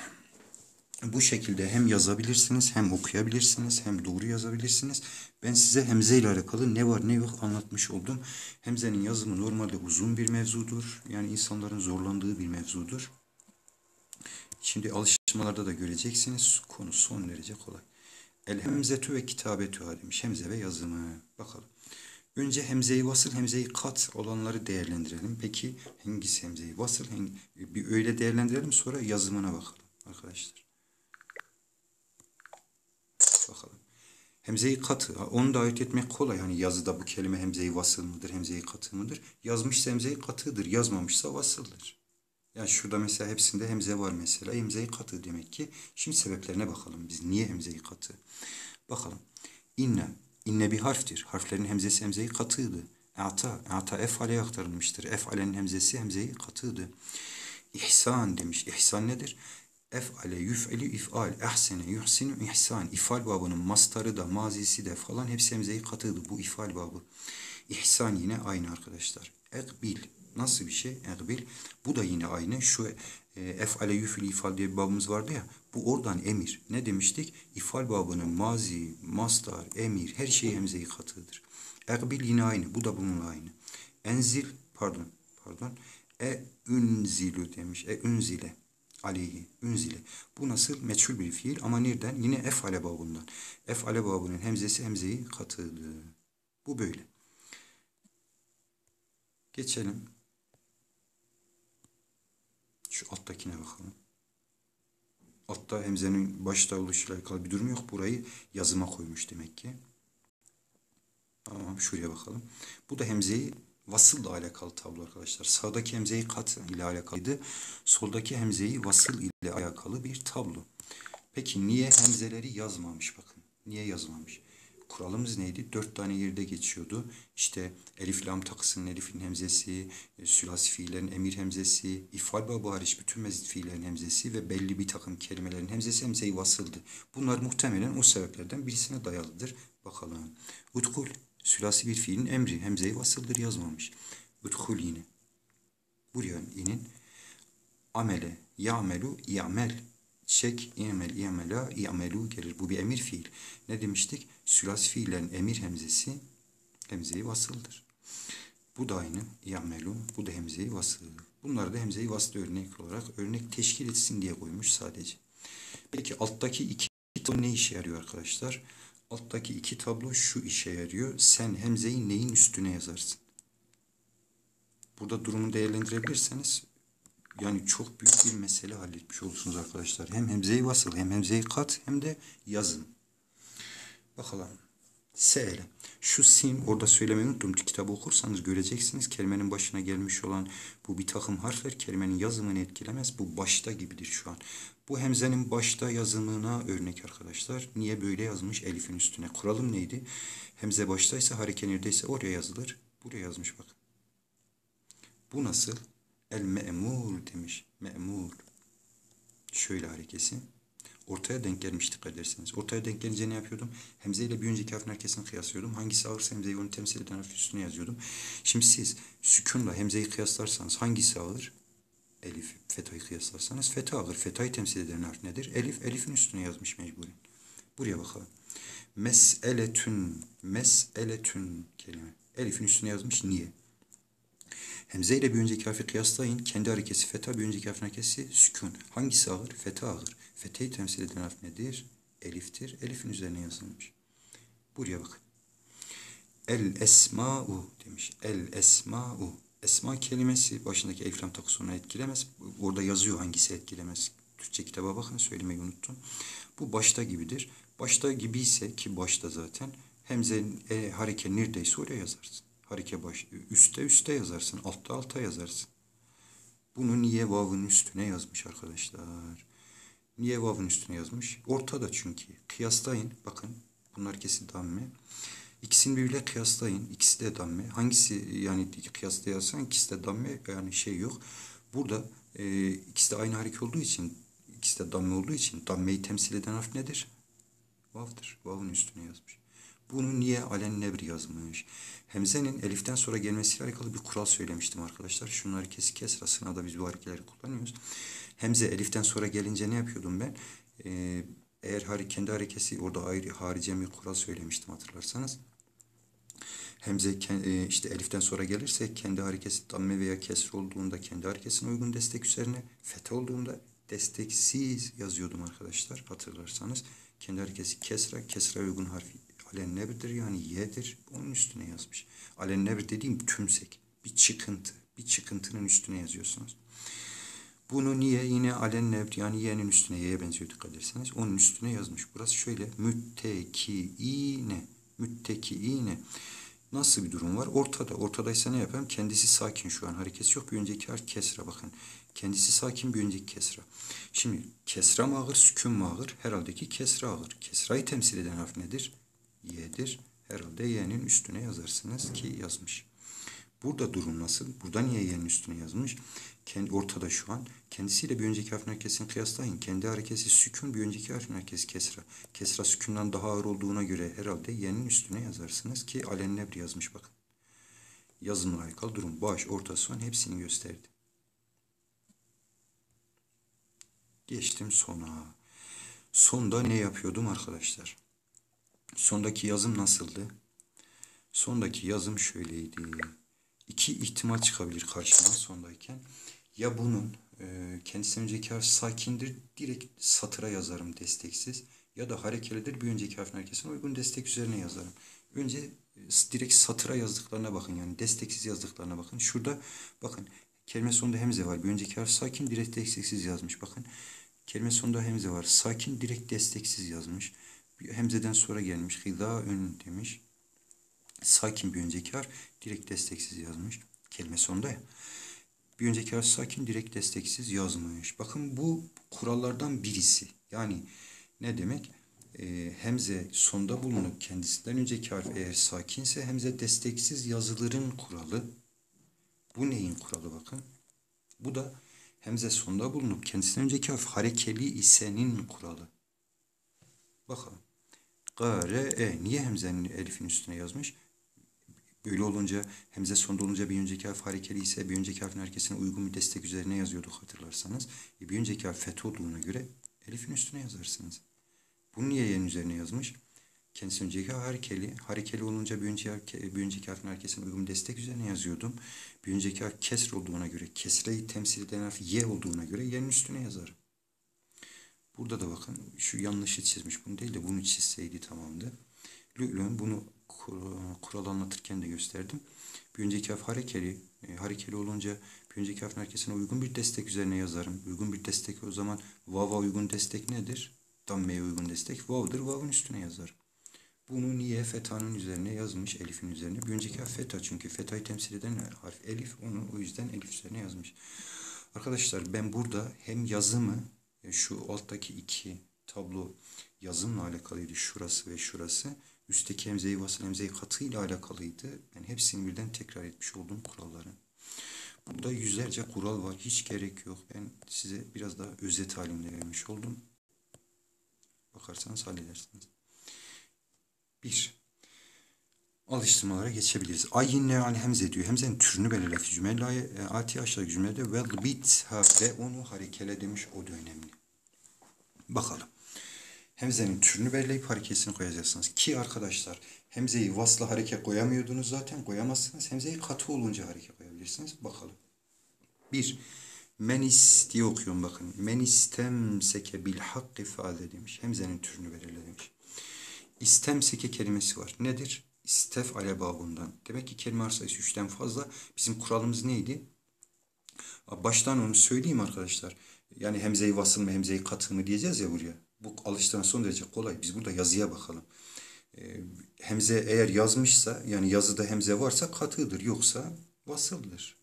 Bu şekilde hem yazabilirsiniz, hem okuyabilirsiniz, hem doğru yazabilirsiniz. Ben size hemze ile alakalı ne var ne yok anlatmış oldum. Hemzenin yazımı normalde uzun bir mevzudur. Yani insanların zorlandığı bir mevzudur. Şimdi alıştırmalarda da göreceksiniz. Konu son derece kolay. El hemzetü ve kitabetüha demiş. Hemze ve yazımı. Bakalım. Önce hemze-i vasıl, hemze-i kat olanları değerlendirelim. Peki hangisi hemze-i vasıl? Bir öyle değerlendirelim, sonra yazımına bakalım arkadaşlar. Bakalım. Hemze-i katı. Onu da ayırt etmek kolay. Hani yazıda bu kelime hemze-i vasıl mıdır, hemze-i katı mıdır? Yazmışsa hemze-i katıdır, yazmamışsa vasıldır. Yani şurada mesela hepsinde hemze var mesela. Hemze-i katı demek ki. Şimdi sebeplerine bakalım biz. Niye hemze-i katı? Bakalım. İnne. İnne bir harftir. Harflerin hemzesi hemze-i katıydı. Ata ef'aleye aktarılmıştır. Ef'alenin hemzesi hemze-i katıydı. İhsan demiş. İhsan nedir? Ef'ale, yüf'eli, if'al, ehsene, yuhsinu, ihsan. İf'al babının mastarı da, mazisi de falan hepsi hemze-i katıydı. Bu if'al babı. İhsan yine aynı arkadaşlar. Ekbil. Nasıl bir şey? Ekbil. Bu da yine aynı. Şu ef'ale, yüf'eli, if'al diye bir babımız vardı ya. Bu oradan emir. Ne demiştik? İf'al babının mazi, mastar, emir her şey hemze-i katıdır. Ekbil yine aynı. Bu da bununla aynı. Enzil, pardon. Ünzilü demiş. Ünzile. Aleyhi, ünzile. Bu nasıl? Meçhul bir fiil ama nereden? Yine ef'ale babından. Ef'ale babının hemzesi hemze-i katıdır. Bu böyle. Geçelim. Şu alttakine bakalım. Altta hemzenin başta oluşuyla alakalı bir durum yok. Burayı yazıma koymuş demek ki. Tamam, şuraya bakalım. Bu da hemzeyi vasılla alakalı tablo arkadaşlar. Sağdaki hemzeyi kat ile alakalıydı. Soldaki hemzeyi vasıl ile alakalı bir tablo. Peki niye hemzeleri yazmamış bakın. Niye yazmamış? Kuralımız neydi? 4 tane yerde geçiyordu. İşte elif lam takısının elifin hemzesi, sülasi fiillerin emir hemzesi, ifal babı hariç bütün mezit fiillerin hemzesi ve belli bir takım kelimelerin hemzesi hemze-i vasıldı. Bunlar muhtemelen o sebeplerden birisine dayalıdır. Bakalım. Utkul, sülasi bir fiilin emri hemze-i vasıldır yazmamış. Utkul yine. Buraya inin. Amele, ya'melu, i'mel. Çek, i'mel, i'mela, i'melu gelir. Bu bir emir fiil. Ne demiştik? Sülasi fiillerin emir hemzesi hemze-i vasıldır. Bu da aynı. İ'melu. Bu da hemze-i vasıl. Bunlar da hemze-i vasıl örnek olarak örnek teşkil etsin diye koymuş sadece. Peki alttaki iki tablo ne işe yarıyor arkadaşlar? Alttaki iki tablo şu işe yarıyor. Sen hemzeyi neyin üstüne yazarsın? Burada durumu değerlendirebilirseniz yani çok büyük bir mesele halletmiş olursunuz arkadaşlar. Hem hemze-i vasıl, hem hemze-i kat, hem de yazın. Bakalım. Se'le. Şu sin orada söylemeyi unuttum. Kitabı okursanız göreceksiniz. Kelimenin başına gelmiş olan bu bir takım harfler kelimenin yazımını etkilemez. Bu başta gibidir şu an. Bu hemzenin başta yazımına örnek arkadaşlar. Niye böyle yazmış elifin üstüne? Kuralım neydi? Hemze baştaysa hareke neredeyse oraya yazılır. Buraya yazmış bak. Bu nasıl? El me'mul demiş. Me'mul. Şöyle harekesi. Ortaya denk gelmiş dikkat ederseniz. Ortaya denk gelince ne yapıyordum? Hemze ile bir önceki harfin harekesini kıyaslıyordum. Hangisi ağırsa hemzeyi onu temsil eden harf üstüne yazıyordum. Şimdi siz sükunla hemzeyi kıyaslarsanız hangisi ağır? Elif. Fetha'yı kıyaslarsanız fetha ağır. Fetha'yı temsil eden harf nedir? Elif. Elif'in üstüne yazmış mecburen. Buraya bakalım. Mes'eletün. Mes'eletün kelime. Elif'in üstüne yazmış. Niye? Hemze ile bir önceki harfi kıyaslayın. Kendi harekesi fetha, bir önceki harfin harekesi sükun. Hangisi ağır? Fetha ağır. Fetha'yı temsil eden harf nedir? Elif'tir. Elif'in üzerine yazılmış. Buraya bakın. El esma'u demiş. El esma'u. Esma kelimesi başındaki elif lam takısı onu etkilemez. Orada yazıyor hangisi etkilemez. Türkçe kitaba bakın, söylemeyi unuttum. Bu başta gibidir. Başta gibi ise ki başta zaten hemzenin hareke neredeyse oraya yazarsın. Hareke baş üste yazarsın. Alta yazarsın. Bunu niye vav'ın üstüne yazmış arkadaşlar? Niye vav'ın üstüne yazmış? Ortada çünkü. Kıyaslayın. Bakın. Bunlar kesin damme. İkisini birbirle kıyaslayın. İkisi de damme. Hangisi yani kıyaslayarsan ikisi de damme, yani şey yok. Burada ikisi de aynı hareket olduğu için, ikisi de damme olduğu için dammeyi temsil eden harf nedir? Vav'dır. Vav'ın üstüne yazmış. Bunu niye alen nebr yazmış? Hemzenin eliften sonra gelmesiyle alakalı bir kural söylemiştim arkadaşlar. Şunları kesra sınavda biz bu hareketleri kullanıyoruz. Hemze eliften sonra gelince ne yapıyordum ben? Eğer kendi harekesi orada ayrı harici bir kural söylemiştim hatırlarsanız. Hemze işte eliften sonra gelirse kendi harekesi damme veya kesr olduğunda kendi harekesine uygun destek üzerine, fetha olduğunda desteksiz yazıyordum arkadaşlar hatırlarsanız. Kendi harekesi kesra uygun harfi Alennebirdir yani y'dir. Onun üstüne yazmış. Alennebir dediğim tümsek. Bir çıkıntı. Bir çıkıntının üstüne yazıyorsunuz. Bunu niye? Yine alennebr yani y'nin üstüne y'ye benziyor dikkat ederseniz. Onun üstüne yazmış. Burası şöyle müttekiine. Müttekiine. Nasıl bir durum var? Ortada. Ortadaysa ne yapayım? Kendisi sakin şu an. Hareketi yok. Bir önceki harf kesra bakın. Kendisi sakin bir önceki kesra. Şimdi kesra mı ağır, sükun mu ağır? Herhalde ki kesra ağır. Kesrayı temsil eden harf nedir? Y'dir. Herhalde y'nin üstüne yazarsınız ki yazmış. Burada durum nasıl? Burada niye y'nin üstüne yazmış? Kendi ortada şu an. Kendisiyle bir önceki harfin hareketini kıyaslayın. Kendi hareketi sükun, bir önceki harfin hareketi kesra. Kesra sükundan daha ağır olduğuna göre herhalde y'nin üstüne yazarsınız ki alennebr yazmış bakın. Yazımla alakalı durum. Baş, orta, son hepsini gösterdi. Geçtim sona. Sonda ne yapıyordum arkadaşlar? Sondaki yazım nasıldı? Sondaki yazım şöyleydi. İki ihtimal çıkabilir karşıma sondayken. Ya bunun kendisinden önceki harf sakindir, direkt satıra yazarım desteksiz. Ya da harekelidir, bir önceki harfin hareketine uygun destek üzerine yazarım. Önce direkt satıra yazdıklarına bakın, yani desteksiz yazdıklarına bakın. Şurada bakın kelime sonunda hemze var. Bir önceki harf sakin, direkt desteksiz yazmış. Bakın kelime sonunda hemze var. Sakin, direkt desteksiz yazmış. Hemzeden sonra gelmiş. Hıda ön demiş. Sakin bir önceki harf direkt desteksiz yazmış. Kelime sonunda ya. Bir önceki harf sakin direkt desteksiz yazmış. Bakın bu kurallardan birisi. Yani ne demek? Hemze sonda bulunup kendisinden önceki harf eğer sakinse hemze desteksiz yazıların kuralı. Bu neyin kuralı bakın? Bu da hemze sonda bulunup kendisinden önceki harf harekeli ise'nin kuralı. Bakalım. Gare. Niye hemzenin elifin üstüne yazmış? Böyle olunca hemze sonda olunca bir önceki harf harekeli ise bir önceki harfin hareketine uygun bir destek üzerine yazıyorduk hatırlarsanız. Bir önceki harf fethi olduğuna göre elifin üstüne yazarsınız. Bunu niye y'nin üzerine yazmış? Kendisi önceki harekeli. Harekeli olunca bir önceki harfin hareketine uygun bir destek üzerine yazıyordum. Bir önceki harf kesr olduğuna göre, kesreyi temsil eden harf y olduğuna göre y'nin üstüne yazarım. Burada da bakın şu yanlışı çizmiş. Bunu değil de bunu çizseydi tamamdı. Lü'lü'ün bunu kural anlatırken de gösterdim. Bir önceki harf harekeli. Harekeli olunca bir önceki harfin hareketine uygun bir destek üzerine yazarım. Uygun bir destek o zaman vav'a uygun destek nedir? Damme'ye uygun destek vav'dır. Vav'ın üstüne yazarım. Bunu niye feta'nın üzerine yazmış? Elif'in üzerine. Bir önceki harf feta çünkü feta'yı temsil eden harf elif. Onu o yüzden elif üzerine yazmış. Arkadaşlar ben burada hem yazımı şu alttaki iki tablo yazımla alakalıydı. Şurası ve şurası. Üstteki hemze-i vasıl, hemze-i katı ile alakalıydı. Ben hepsini birden tekrar etmiş olduğum kuralları. Burada yüzlerce kural var. Hiç gerek yok. Ben size biraz daha özet halinde vermiş oldum. Bakarsanız halledersiniz. 1. Alıştırmalara geçebiliriz. Ayinle al hemze diyor. Hemzenin türünü belirle. Cümleyi ati aşağıdaki cümlede vel bit ha ve onu harekele demiş. O da önemli. Bakalım. Hemzenin türünü belirleyip hareketini koyacaksınız. Ki arkadaşlar hemzeyi vasla hareket koyamıyordunuz zaten. Koyamazsınız. Hemzeyi katı olunca hareket koyabilirsiniz. Bakalım. 1. Menis diye okuyorum bakın. Menistemseke bil hakki faale demiş. Hemzenin türünü belirle demiş. İstemseke kelimesi var. Nedir? İstef'ale babından. Demek ki kelime sayısı 3'ten fazla. Bizim kuralımız neydi? Baştan onu söyleyeyim arkadaşlar. Yani hemze-i vasıl mı, hemze-i katı mı diyeceğiz ya buraya. Bu alıştırma son derece kolay. Biz burada yazıya bakalım. Hemze eğer yazmışsa, yani yazıda hemze varsa katıdır. Yoksa vasıldır.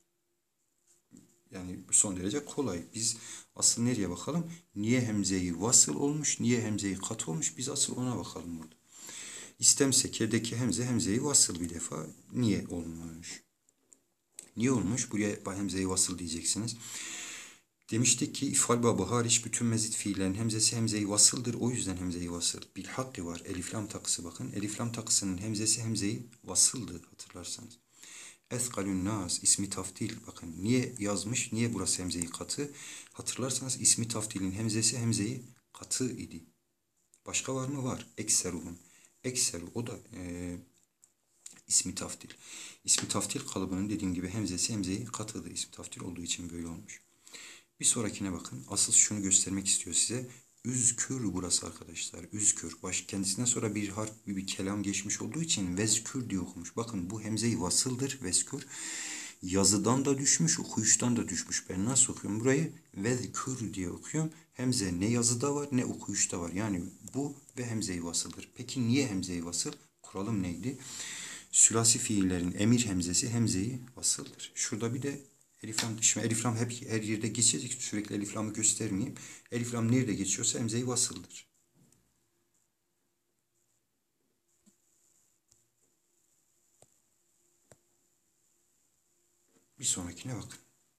Yani son derece kolay. Biz asıl nereye bakalım? Niye hemze-i vasıl olmuş, niye hemze-i katı olmuş? Biz asıl ona bakalım burada. İstemseke'deki hemze hemze-i vasıl bir defa. Niye olmuş? Niye olmuş? Buraya hemze-i vasıl diyeceksiniz. Demiştik ki ifal babı hariç bütün mezit fiillerin hemzesi hemze-i vasıldır. O yüzden hemze-i vasıl. Bil hakkı var. Elif lam takısı bakın. Elif lam takısının hemzesi hemze-i vasıldı hatırlarsanız. Eskalün nas ismi taftil. Bakın niye yazmış? Niye burası hemze-i katı? Hatırlarsanız ismi taftilin hemzesi hemze-i katı idi. Başka var mı? Var. Ekseruhum. Ekseru o da ismi taftil. İsmi taftil kalıbının dediğim gibi hemzesi hemzeyi katıdır. İsmi taftil olduğu için böyle olmuş. Bir sonrakine bakın. Asıl şunu göstermek istiyor size. Üzkür burası arkadaşlar. Üzkür. Kendisinden sonra bir harf, bir kelam geçmiş olduğu için vezkür diye okumuş. Bakın bu hemze-i vasıldır vezkür. Yazıdan da düşmüş, okuyuştan da düşmüş. Ben nasıl okuyorum burayı? Vezkür diye okuyorum. Hemze ne yazıda var ne okuyuşta var. Yani bu ve hemze-i vasıldır. Peki niye hemze-i vasıl? Kuralım neydi? Sülasi fiillerin emir hemzesi hemze-i vasıldır. Şurada bir de elif lam, şimdi elif lam hep her yerde geçecek. Sürekli elif lamı göstermeyeyim. Elif lam nerede geçiyorsa hemze-i vasıldır. Bir sonrakine bakın.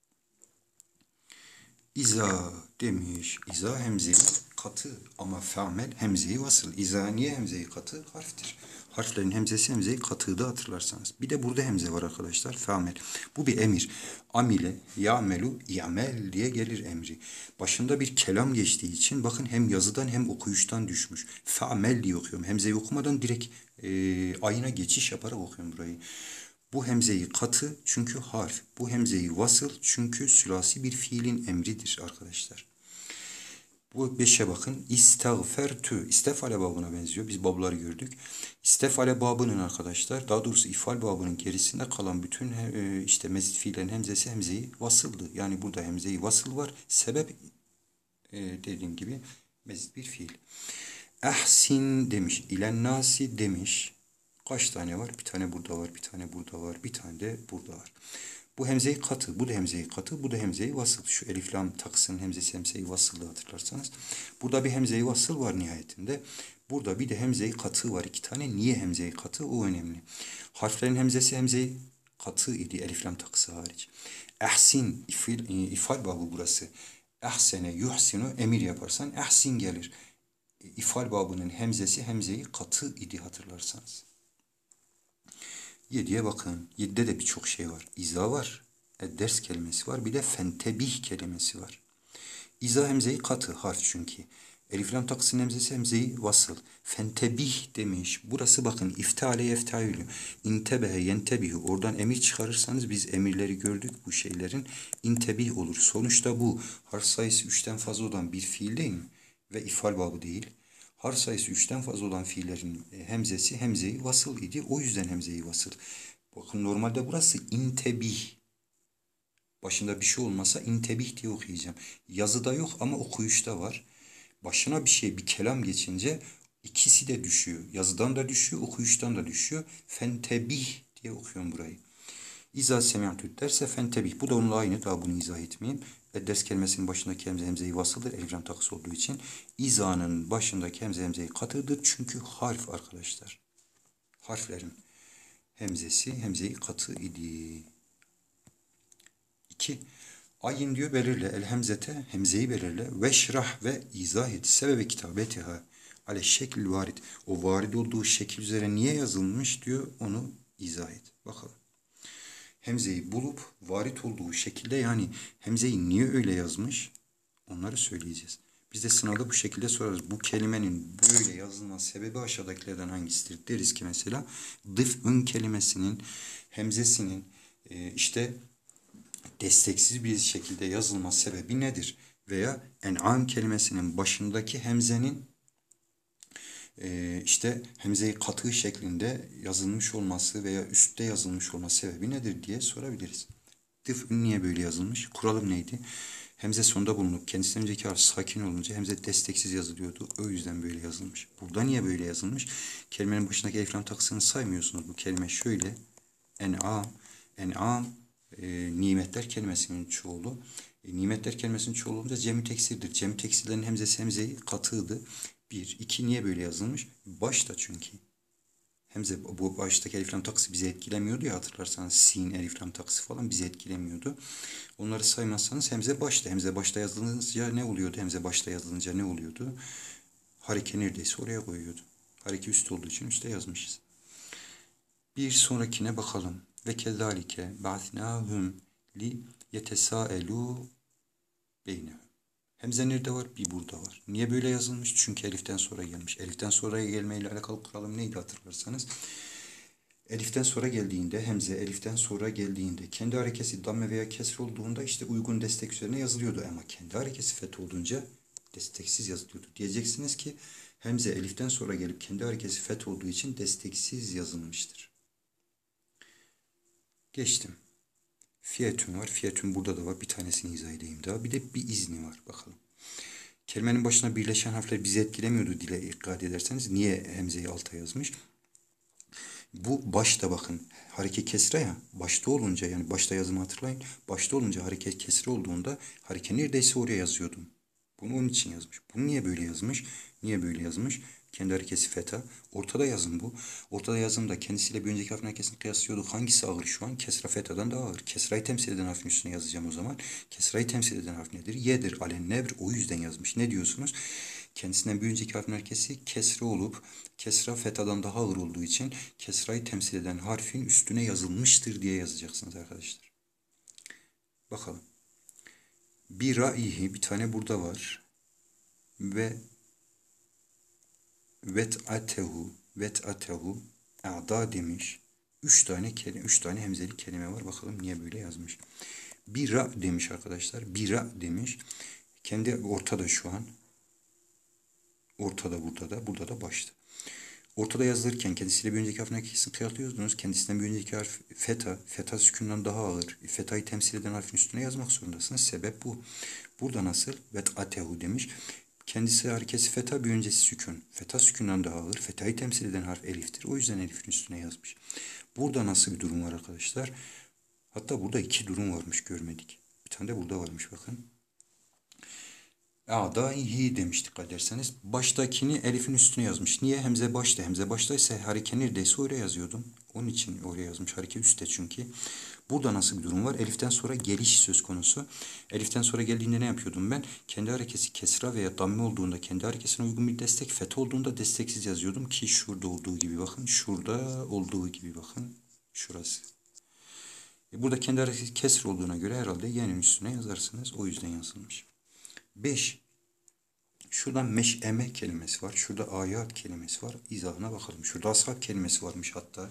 İza demiş. İza hemze-i katı ama fe'mel hemze-i vasıl. İza niye hemze-i katı? Harftir. Harflerin hemzesi hemze-i katığı da hatırlarsanız. Bir de burada hemze var arkadaşlar. Fe'mel. Bu bir emir. Amile, ya'melu, i'mel diye gelir emri. Başında bir kelam geçtiği için bakın hem yazıdan hem okuyuştan düşmüş. Fe'mel diye okuyorum. Hemzeyi okumadan direkt ayına geçiş yaparak okuyorum burayı. Bu hemzeyi katı çünkü harf. Bu hemzeyi vasıl çünkü sülasi bir fiilin emridir arkadaşlar. Bu beşe bakın. İstağfertü. İstefale babına benziyor. Biz babları gördük. İstefale babının arkadaşlar, daha doğrusu ifal babının gerisinde kalan bütün işte mezit fiillerin hemzesi hemzeyi vasıldı. Yani burada hemzeyi vasıl var. Sebep dediğim gibi mezit bir fiil. Ehsin demiş. İlen nasi demiş. Kaç tane var? Bir tane burada var, bir tane burada var, bir tane de burada var. Bu hemze-i katı, bu da hemze-i katı, bu da hemze-i vasıl. Şu elif lam takısının hemzesi hemze-i vasıldı hatırlarsanız. Burada bir hemze-i vasıl var nihayetinde. Burada bir de hemze-i katı var. İki tane. Niye hemze-i katı? O önemli. Harflerin hemzesi hemze-i katı idi elif lam takısı hariç. Ehsin, ifal babı burası. Ehsene, yuhsinu, emir yaparsan ehsin gelir. İfal babının hemzesi hemze-i katı idi hatırlarsanız. 7'ye bakın. 7'de de birçok şey var. İza var. Ders kelimesi var. Bir de fentebih kelimesi var. İza hemzeyi katı harf çünkü. Elif lam takısının hemzesi hemzeyi vasıl. Fentebih demiş. Burası bakın iftale yeftaülü. İntebehe yentebihi. Oradan emir çıkarırsanız biz emirleri gördük bu şeylerin. İntebih olur. Sonuçta bu harf sayısı 3'ten fazla olan bir fiil değil mi? Ve ifal babı değil. Harf sayısı 3'ten fazla olan fiillerin hemzesi hemzeyi vasıl idi. O yüzden hemzeyi vasıl. Bakın normalde burası intebih. Başında bir şey olmasa intebih diye okuyacağım. Yazıda yok ama okuyuşta var. Başına bir şey, bir kelam geçince ikisi de düşüyor. Yazıdan da düşüyor, okuyuştan da düşüyor. Fentebih diye okuyorum burayı. İza semi'tü derse fentebih. Bu da onunla aynı. Daha bunu izah etmeyeyim. Ders kelimesinin başındaki hemze hemzeyi vasıldır. Elif lam takısı olduğu için. İza'nın başındaki hemze hemzeyi katıdır. Çünkü harf arkadaşlar. Harflerin hemzesi hemzeyi katı idi. 2. Ayin diyor belirle. El hemzete hemzeyi belirle. Veşrah ve izah et. Sebebe kitabetiha. Ale şekil varid. O varid olduğu şekil üzere niye yazılmış diyor. Onu izah et. Bakalım. Hemzeyi bulup varit olduğu şekilde yani hemzeyi niye öyle yazmış onları söyleyeceğiz. Biz de sınavda bu şekilde sorarız. Bu kelimenin böyle yazılma sebebi aşağıdakilerden hangisidir? Deriz ki mesela dıf'ün kelimesinin hemzesinin işte desteksiz bir şekilde yazılma sebebi nedir? Veya en'am kelimesinin başındaki hemzenin işte hemze-i katı şeklinde yazılmış olması veya üstte yazılmış olması sebebi nedir diye sorabiliriz. Dıf'ün niye böyle yazılmış? Kuralım neydi? Hemze sonunda bulunup kendisinden önceki harf sakin olunca hemze desteksiz yazılıyordu. O yüzden böyle yazılmış. Burada niye böyle yazılmış? Kelimenin başındaki elif lam takısını saymıyorsunuz. Bu kelime şöyle. En'am nimetler kelimesinin çoğulu. Nimetler kelimesinin çoğulu olunca cem-i teksirdir. Cem-i teksirlerin hemzesi hemze-i katıydı. 1. 2. Niye böyle yazılmış? Başta çünkü. Hemze bu baştaki elif lam takısı bizi etkilemiyordu ya hatırlarsanız sin elif lam takısı falan bizi etkilemiyordu. Onları saymazsanız hemze başta. Hemze başta yazılınca ne oluyordu? Hemze başta yazılınca ne oluyordu? Hareke neredeyse oraya koyuyordu. Hareke üst olduğu için üste yazmışız. Bir sonrakine bakalım. Ve kezalike ba'thnâhum li yetesâelû beynehum. Hemze nerede var? Bir burada var. Niye böyle yazılmış? Çünkü eliften sonra gelmiş. Eliften sonra gelmeyle alakalı kuralım neydi hatırlarsanız? Eliften sonra geldiğinde, hemze eliften sonra geldiğinde, kendi harekesi damme veya kesr olduğunda işte uygun destek üzerine yazılıyordu. Ama kendi harekesi feth olduğunca Desteksiz yazılıyordu. Diyeceksiniz ki hemze eliften sonra gelip kendi harekesi fet olduğu için desteksiz yazılmıştır. Geçtim. Fiyetün var. Fiyetün burada da var. Bir tanesini izah edeyim daha. Bir de bir izni var. Bakalım. Kelimenin başına birleşen harfler bizi etkilemiyordu dile dikkat ederseniz. Niye hemzeyi alta yazmış? Bu başta bakın. Hareket kesre ya. Başta olunca yani başta yazımı hatırlayın. Başta olunca hareket kesre olduğunda hareket neredeyse oraya yazıyordum. Bunu onun için yazmış. Bunu niye böyle yazmış? Niye böyle yazmış? Kendi harekesi feta. Ortada yazım bu. Ortada yazımda kendisiyle bir önceki harfin harekesini kıyaslıyorduk. Hangisi ağır şu an? Kesra fetadan daha ağır. Kesrayı temsil eden harfin üstüne yazacağım o zaman. Kesrayı temsil eden harf nedir? Y'dir. Alen nevr. O yüzden yazmış. Ne diyorsunuz? Kendisinden bir önceki harfin harekesi kesre olup kesra fetadan daha ağır olduğu için kesrayı temsil eden harfin üstüne yazılmıştır diye yazacaksınız arkadaşlar. Bakalım. Bir ra'ihi bir tane burada var. Ve vet'atehu a'da demiş. Üç tane hemzeli kelime var. Bakalım niye böyle yazmış. Bira demiş arkadaşlar. Bira demiş. Kendi ortada şu an. Ortada burada da başta. Ortada yazılırken kendisiyle bir önceki harfin harekesini kıyaslıyordunuz. Kendisinden bir önceki harf feta. Feta sükûndan daha ağır. Feta'yı temsil eden harfin üstüne yazmak zorundasınız. Sebep bu. Burada nasıl? Vet'atehu demiş. Kendisi harekesi feta bir öncesi sükun. Feta sükûndan daha ağır. Feta'yı temsil eden harf eliftir. O yüzden elifin üstüne yazmış. Burada nasıl bir durum var arkadaşlar? Hatta burada iki durum varmış görmedik. Bir tane de burada varmış bakın. A'dâhi demiş dikkat ederseniz. Baştakini elifin üstüne yazmış. Niye? Hemze başta. Hemze baştaysa hareke neredeyse oraya yazıyordum. Onun için oraya yazmış. Hareke üstte çünkü. Burada nasıl bir durum var? Eliften sonra geliş söz konusu. Eliften sonra geldiğinde ne yapıyordum ben? Kendi harekesi kesra veya damme olduğunda kendi harekesine uygun bir destek. Fetha olduğunda desteksiz yazıyordum ki şurada olduğu gibi bakın. Şurada olduğu gibi bakın. Şurası. Burada kendi harekesi kesr olduğuna göre herhalde yenin üstüne yazarsınız. O yüzden yazılmış. 5. Şurada meş'eme kelimesi var. Şurada ayat kelimesi var. İzahına bakalım. Şurada ashab kelimesi varmış hatta.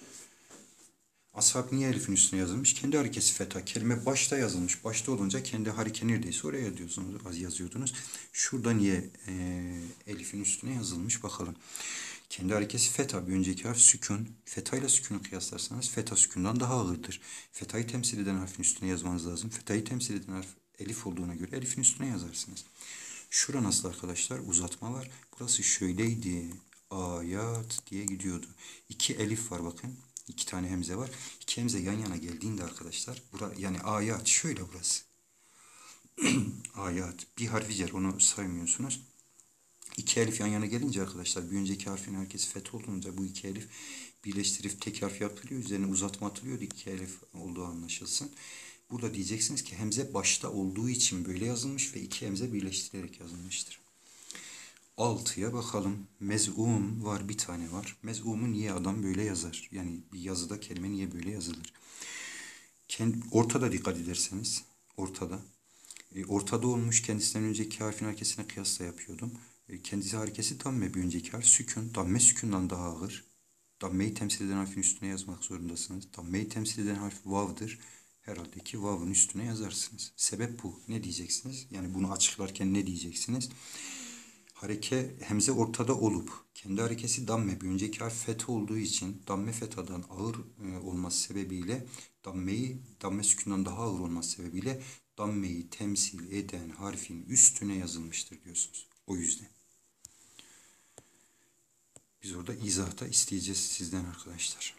Ashab niye elifin üstüne yazılmış? Kendi harekesi fetha. Kelime başta yazılmış. Başta olunca kendi hareke neredeyse oraya yazıyordunuz. Şurada niye elifin üstüne yazılmış? Bakalım. Kendi harekesi fetha. Bir önceki harf sükun. Fetha ile sükunu kıyaslarsanız fetha sükundan daha ağırdır. Fetha'yı temsil eden harfin üstüne yazmanız lazım. Fetha'yı temsil eden harf elif olduğuna göre elifin üstüne yazarsınız. Şura nasıl arkadaşlar? Uzatma var. Burası şöyleydi. Ayat diye gidiyordu. İki elif var bakın. İki tane hemze var. İki hemze yan yana geldiğinde arkadaşlar. Yani ayat şöyle burası. Ayat. Bir harfi cer. Onu saymıyorsunuz. İki elif yan yana gelince arkadaşlar bir önceki harfin herkesi feth olduğunda bu iki elif birleştirip tek harf yapılıyor. Üzerine uzatma atılıyor. İki elif olduğu anlaşılsın. Burada diyeceksiniz ki hemze başta olduğu için böyle yazılmış ve iki hemze birleştirerek yazılmıştır. 6'ya bakalım. Mez'um var bir tane var. Mez'umu niye adam böyle yazar? Yani bir yazıda kelime niye böyle yazılır? Ortada dikkat ederseniz. Ortada. Ortada olmuş kendisinden önceki harfin harekesine kıyasla yapıyordum. Kendisi harekesi damme bir önceki harf sükun. Damme sükundan daha ağır. Dammeyi temsil eden harfin üstüne yazmak zorundasınız. Dammeyi temsil eden harf vav'dır. Herhalde ki vav'ın üstüne yazarsınız. Sebep bu. Ne diyeceksiniz? Yani bunu açıklarken ne diyeceksiniz? Hareke hemze ortada olup kendi harekesi damme bir önceki harf fetha olduğu için damme fethadan ağır olması sebebiyle damme sükundan daha ağır olması sebebiyle dammeyi temsil eden harfin üstüne yazılmıştır diyorsunuz. O yüzden. Biz orada izahta isteyeceğiz sizden arkadaşlar.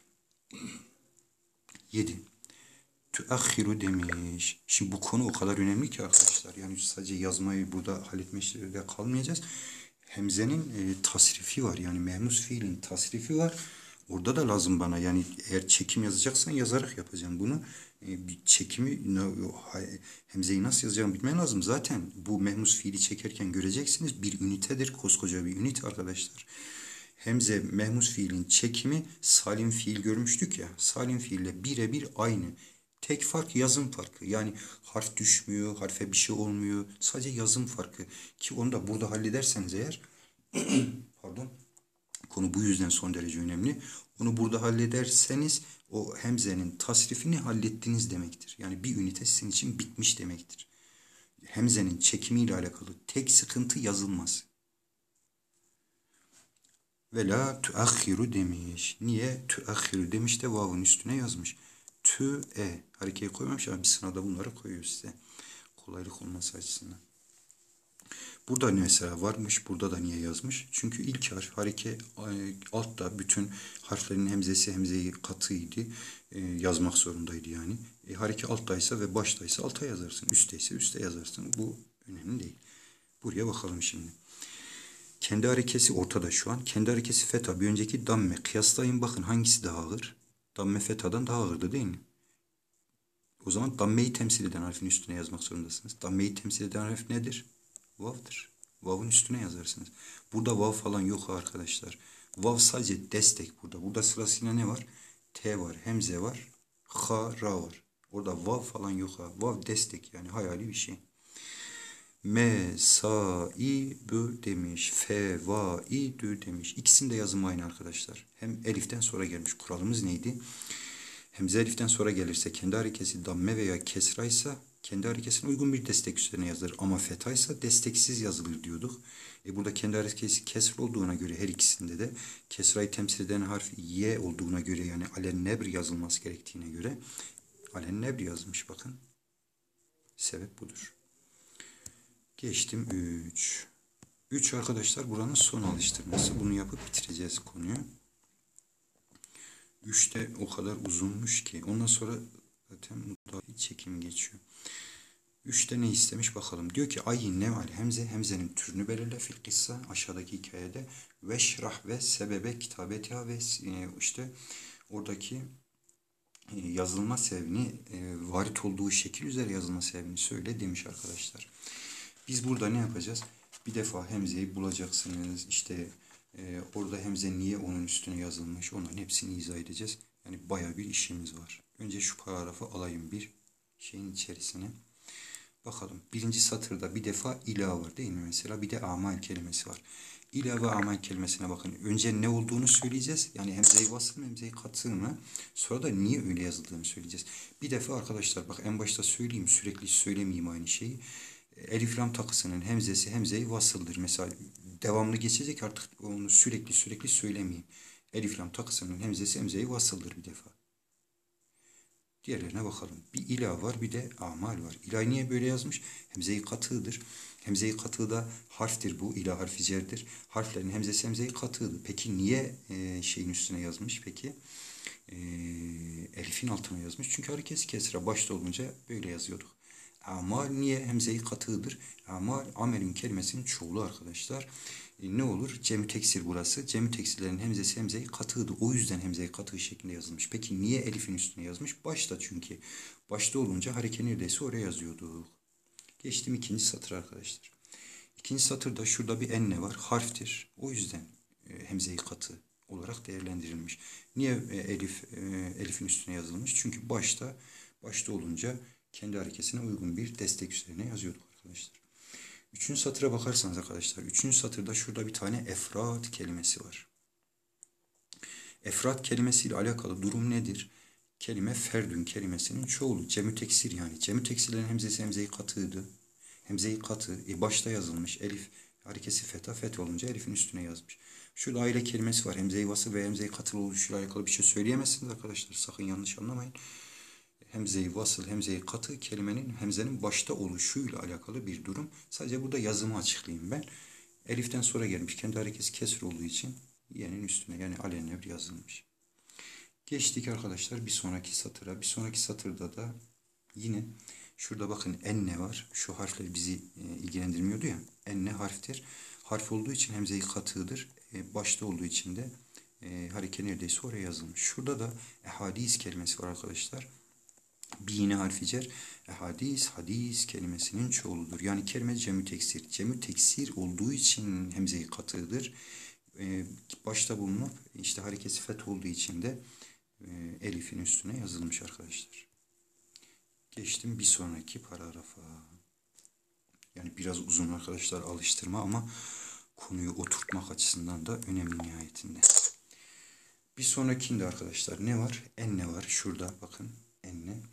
7. Tüakhiru demiş. Şimdi bu konu o kadar önemli ki arkadaşlar. Yani sadece yazmayı burada halletmekle kalmayacağız. Hemzenin tasrifi var. Yani mehmus fiilin tasrifi var. Orada da lazım bana. Yani eğer çekim yazacaksan yazarak yapacağım bunu. Bir çekimi hemzeyi nasıl yazacağımı bilmen lazım. Zaten bu mehmus fiili çekerken göreceksiniz. Bir ünitedir. Koskoca bir ünite arkadaşlar. Hemze mehmus fiilin çekimi salim fiil görmüştük ya. Salim fiille birebir aynı. Tek fark yazım farkı. Yani harf düşmüyor, harfe bir şey olmuyor. Sadece yazım farkı. Ki onu da burada hallederseniz eğer pardon. Konu bu yüzden son derece önemli. Onu burada hallederseniz o hemzenin tasrifini hallettiniz demektir. Yani bir ünite sizin için bitmiş demektir. hemzenin çekimiyle alakalı tek sıkıntı yazılmaz. Ve la tuakhiru demiş. Niye tuakhiru demiş de vav'ın üstüne yazmış. Harekeyi koymamış ama bir sınavda bunları koyuyor size. Kolaylık olması açısından. Burada mesela varmış, burada da niye yazmış? Çünkü ilk harf hareke altta bütün harflerin hemzesi hemzeyi katıydı. Yazmak zorundaydı yani. Hareke alttaysa ve baştaysa alta yazarsın. Üstteyse üste yazarsın. Bu önemli değil. Buraya bakalım şimdi. Kendi harekesi ortada şu an. Kendi harekesi feta. Bir önceki damme. Kıyaslayın bakın hangisi daha ağır? Damme fetadan daha ağırdı değil mi? O zaman dammeyi temsil eden harfin üstüne yazmak zorundasınız. Dammeyi temsil eden harf nedir? Vav'dır. Vav'ın üstüne yazarsınız. Burada vav falan yok arkadaşlar. Vav sadece destek burada. Burada sırasıyla ne var? T var, hemze var, ha, ra var. Orada vav falan yok ha. Vav destek yani hayali bir şey. Mesaibü demiş. Fevaidü demiş. İkisinin de yazımı aynı arkadaşlar. Hem eliften sonra gelmiş. Kuralımız neydi? Hemze eliften sonra gelirse kendi harekesi damme veya kesraysa kendi harekesine uygun bir destek üzerine yazılır. Ama fetaysa desteksiz yazılır diyorduk. Burada kendi harekesi kesr olduğuna göre her ikisinde de kesrayı temsil eden harf y olduğuna göre yani alennebr yazılması gerektiğine göre alennebr yazmış bakın. Sebep budur. Geçtim 3. 3 arkadaşlar buranın son alıştırması. Bunu yapıp bitireceğiz konuyu. 3'te o kadar uzunmuş ki. Ondan sonra zaten mudafi çekim geçiyor. 3'te ne istemiş bakalım. Diyor ki ayyin ne var? Hemzenin türünü belirle fil kissa aşağıdaki hikayede. Veşrah ve sebebe kitabetiha ve işte oradaki yazılma sebebini varit olduğu şekil üzere yazılma sebebini söyle demiş arkadaşlar. Biz burada ne yapacağız? Bir defa hemzeyi bulacaksınız. İşte orada hemze niye onun üstüne yazılmış onların hepsini izah edeceğiz. Yani baya bir işimiz var. Önce şu paragrafı alayım bir şeyin içerisine. Bakalım birinci satırda bir defa ila var değil mi mesela? Bir de amal kelimesi var. İla ve amal kelimesine bakın. Önce ne olduğunu söyleyeceğiz. Yani hemze-i vasıl mı hemze-i katı mı? Sonra da niye öyle yazıldığını söyleyeceğiz. Bir defa arkadaşlar bak en başta söyleyeyim sürekli söylemeyeyim aynı şeyi. Elif lam takısının hemzesi hemze-i vasıldır. Mesela devamlı geçecek artık onu sürekli söylemeyeyim. Elif lam takısının hemzesi hemze-i vasıldır bir defa. Diğerlerine bakalım. Bir ila var bir de amal var. İla niye böyle yazmış? Hemze-i katıdır. Hemze-i katı da harftir bu. İla harfi cerdir. Harflerin hemzesi hemze-i katıdır. Peki niye şeyin üstüne yazmış peki? Elif'in altına yazmış. Çünkü harekesi kesra başta olunca böyle yazıyorduk. Amal niye hemze-i katıdır? Amal amelin kelimesinin çoğulu arkadaşlar. Ne olur? Cem-i teksir burası. Cem-i teksirlerin hemzesi hemze-i katıydı. O yüzden hemze-i katı şeklinde yazılmış. Peki niye elifin üstüne yazmış? Başta çünkü. Başta olunca hareke neredeyse oraya yazıyorduk. Geçtim ikinci satır arkadaşlar. İkinci satırda şurada bir enne var. Harftir. O yüzden hemze-i katı olarak değerlendirilmiş. Niye elifin üstüne yazılmış? Çünkü başta olunca kendi harekesine uygun bir destek üzerine yazıyorduk arkadaşlar. Üçüncü satıra bakarsanız arkadaşlar. Üçüncü satırda şurada bir tane efrat kelimesi var. Efrat kelimesiyle alakalı durum nedir? Kelime ferdün kelimesinin çoğulu. Cemü teksir yani. Cemü teksirlerin hemzesi hemze-i katıydı. Hemze-i katı başta yazılmış. Elif harekesi feta olunca elifin üstüne yazmış. Şurada aile kelimesi var. Hemze-i vasıl ve hemze-i katılı oluşuyla alakalı bir şey söyleyemezsiniz arkadaşlar. Sakın yanlış anlamayın. Hemze-i vasıl, hemze-i katı kelimenin hemzenin başta oluşuyla alakalı bir durum. Sadece burada yazımı açıklayayım ben. Elif'ten sonra gelmiş. Kendi harekesi kesr olduğu için yenin üstüne yani alennevr yazılmış. Geçtik arkadaşlar bir sonraki satıra. Bir sonraki satırda da yine şurada bakın enne var. Şu harfler bizi ilgilendirmiyordu ya. Enne harftir. Harf olduğu için hemze-i katıdır. Başta olduğu için de hareke neredeyse oraya yazılmış. Şurada da ehadis kelimesi var arkadaşlar. Bir yine harfi cer. Hadis kelimesinin çoğuludur. Yani kelime cemü teksir. Cemü teksir olduğu için hemze-i katıdır. Başta bulunup işte harekesi feth olduğu için de elifin üstüne yazılmış arkadaşlar. Geçtim bir sonraki paragrafa. Yani biraz uzun arkadaşlar alıştırma ama konuyu oturtmak açısından da önemli nihayetinde. Bir sonrakinde arkadaşlar ne var? Enne var. Şurada bakın enne.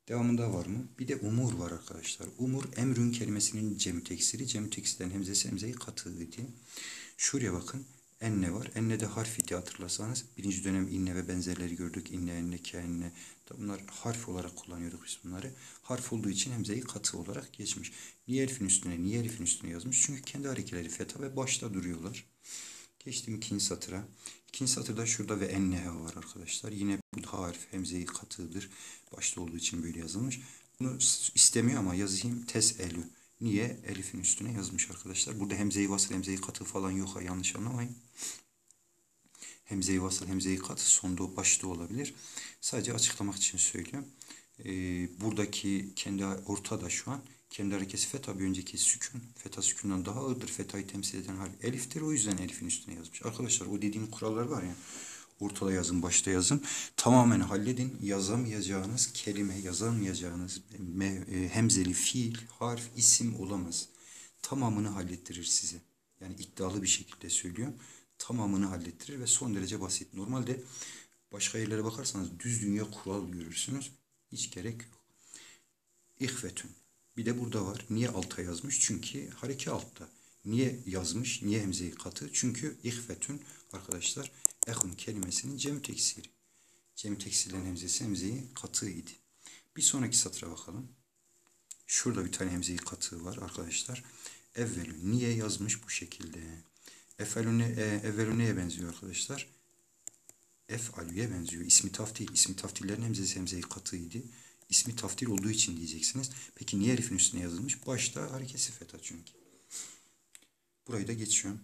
Devamında var mı? Bir de umur var arkadaşlar. Umur emrün kelimesinin cem teksiri. Cem teksirden hemzesi hemzeyi katı idi. Şuraya bakın. Enne var. Enne de harf idi hatırlarsanız. Birinci dönem inne ve benzerleri gördük. İnne, enne, kenne. Bunlar harf olarak kullanıyorduk biz bunları. Harf olduğu için hemzeyi katı olarak geçmiş. Niye elifin üstüne, niye elifin üstüne yazmış? Çünkü kendi hareketleri fetha ve başta duruyorlar. Geçtim ikinci satıra. İkinci satırda şurada ve enne var arkadaşlar. Yine bu harf hemzeyi katıdır. Başta olduğu için böyle yazılmış. Bunu istemiyor ama yazayım tes elü. Niye? Elifin üstüne yazmış arkadaşlar. Burada hemzeyi vasıl, hemzeyi katı falan yok. Yanlış anlamayın. Hemzeyi vasıl, hemzeyi katı sonda başta olabilir. Sadece açıklamak için söylüyorum. Buradaki kendi ortada şu an. Kendi harekesi fetha, bir önceki sükun. Fetha sükundan daha ağırdır. Fethayı temsil eden harf eliftir. O yüzden elifin üstüne yazmış. Arkadaşlar o dediğim kurallar var ya. Ortada yazın, başta yazın. Tamamen halledin. Yazamayacağınız kelime, yazamayacağınız hemzeli fiil, harf, isim olamaz. Tamamını hallettirir size. Yani iddialı bir şekilde söylüyorum. Tamamını hallettirir ve son derece basit. Normalde başka yerlere bakarsanız düz dünya kural görürsünüz. Hiç gerek yok. İhvetün. Bir de burada var. Niye alta yazmış? Çünkü hareke altta. Niye yazmış? Niye hemzeyi katı? Çünkü ihvetün arkadaşlar ehun kelimesinin cem teksiri. Cem teksirlerin hemzesi hemzeyi katı idi. Bir sonraki satıra bakalım. Şurada bir tane hemzeyi katı var arkadaşlar. Evvelü niye yazmış bu şekilde? Evvelü neye benziyor arkadaşlar? Ef'alüye benziyor. İsmi taftil. İsmi taftillerin hemzesi hemzeyi katıydı. İsmi taftil olduğu için diyeceksiniz. Peki niye elifin üstüne yazılmış? Başta harekesi fetha çünkü. Burayı da geçiyorum.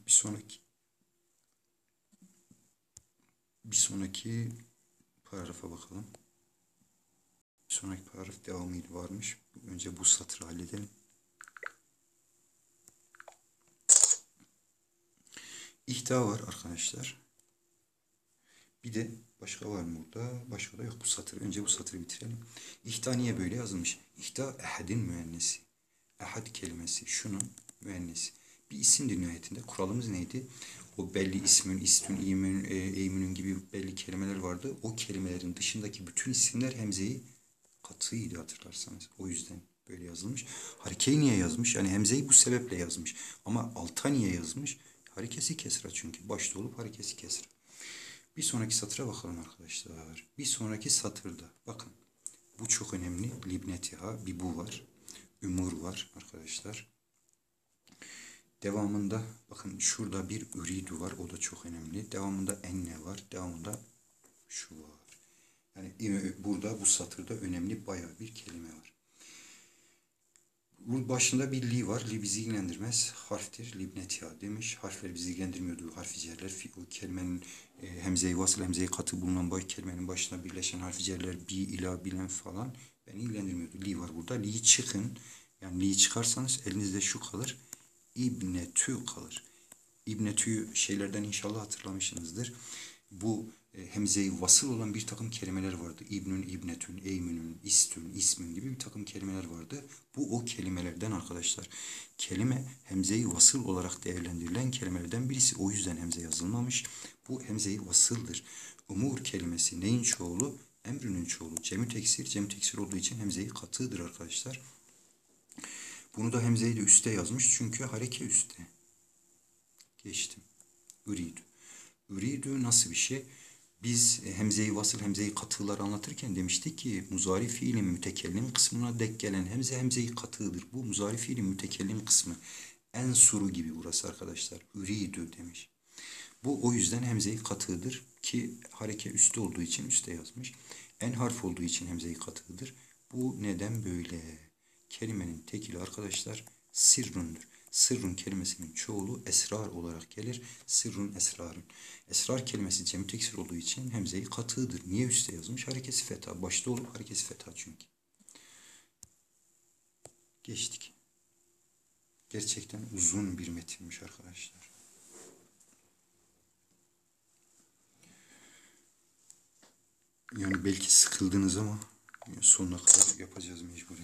Bir sonraki paragrafa bakalım. Bir sonraki paragraf devamıydı varmış. Önce bu satırı halledelim. İhta var arkadaşlar. Bir de başka var mı burada? Başka da yok bu satır. Önce bu satırı bitirelim. İhta niye böyle yazılmış? İhta ehadin müennesi. Ehad kelimesi şunun müennesi. Bir isimdir nihayetinde. Kuralımız neydi? O belli ismün, istün, iymün, eymünün gibi belli kelimeler vardı. O kelimelerin dışındaki bütün isimler hemzeyi katıydı hatırlarsanız. O yüzden böyle yazılmış. Harekeyi niye yazmış? Yani hemzeyi bu sebeple yazmış. Ama alta niye yazmış? Harekesi kesra çünkü. Başta olup harekesi kesra. Bir sonraki satıra bakalım arkadaşlar. Bir sonraki satırda bakın. Bu çok önemli. Libnetiha bir bu var. Ümur var arkadaşlar. Devamında bakın şurada bir üridu var. O da çok önemli. Devamında enne var. Devamında şu var. Yani burada bu satırda önemli bayağı bir kelime var. Bu başında bir li var. Li bizi ilgilendirmez. Harftir. Libnetiha demiş. Harfler bizi ilgilendirmiyordu. Harfi cerler. O kelimenin hemze-i vasıl, hemze-i katı bulunan kelimenin başına birleşen harfi cerler bi, ila, bilen falan beni ilgilendirmiyordu. Li var burada. Li'yi çıkın. Yani li'yi çıkarsanız elinizde şu kalır. İbnetü kalır. İbnetü'yü şeylerden inşallah hatırlamışsınızdır. Bu hemze-i vasıl olan bir takım kelimeler vardı. İbnün, ibnetün, eymünün, istün, ismin gibi bir takım kelimeler vardı. Bu o kelimelerden arkadaşlar. Kelime hemze-i vasıl olarak değerlendirilen kelimelerden birisi. O yüzden hemze yazılmamış. Bu hemze-i vasıldır. Umur kelimesi neyin çoğulu? Emrünün çoğulu. Cem-i teksir, cem teksir olduğu için hemze-i katıdır arkadaşlar. Bunu da hemze-i de üste yazmış çünkü hareke üste. Geçtim. Üridü. Üridü nasıl bir şey? Biz hemze-i vasıl, hemze-i katılar anlatırken demiştik ki muzari fiilin mütekellim kısmına dek gelen hemze hemze-i katıdır. Bu muzari fiilin mütekellim kısmı. En suru gibi burası arkadaşlar. Üridü demiş. Bu o yüzden hemze-i katıdır ki hareke üstte olduğu için üste yazmış. En harf olduğu için hemze-i katıdır. Bu neden böyle? Kelimenin tekili arkadaşlar sirrundur. Sırrun kelimesinin çoğulu esrar olarak gelir. Sırrun esrarun. Esrar kelimesi cem teksir olduğu için hemze-i katıdır. Niye üste yazmış? Harekesi fetha. Başta olup harekesi fetha çünkü. Geçtik. Gerçekten uzun bir metinmiş arkadaşlar. Yani belki sıkıldınız ama sonuna kadar yapacağız mecburen.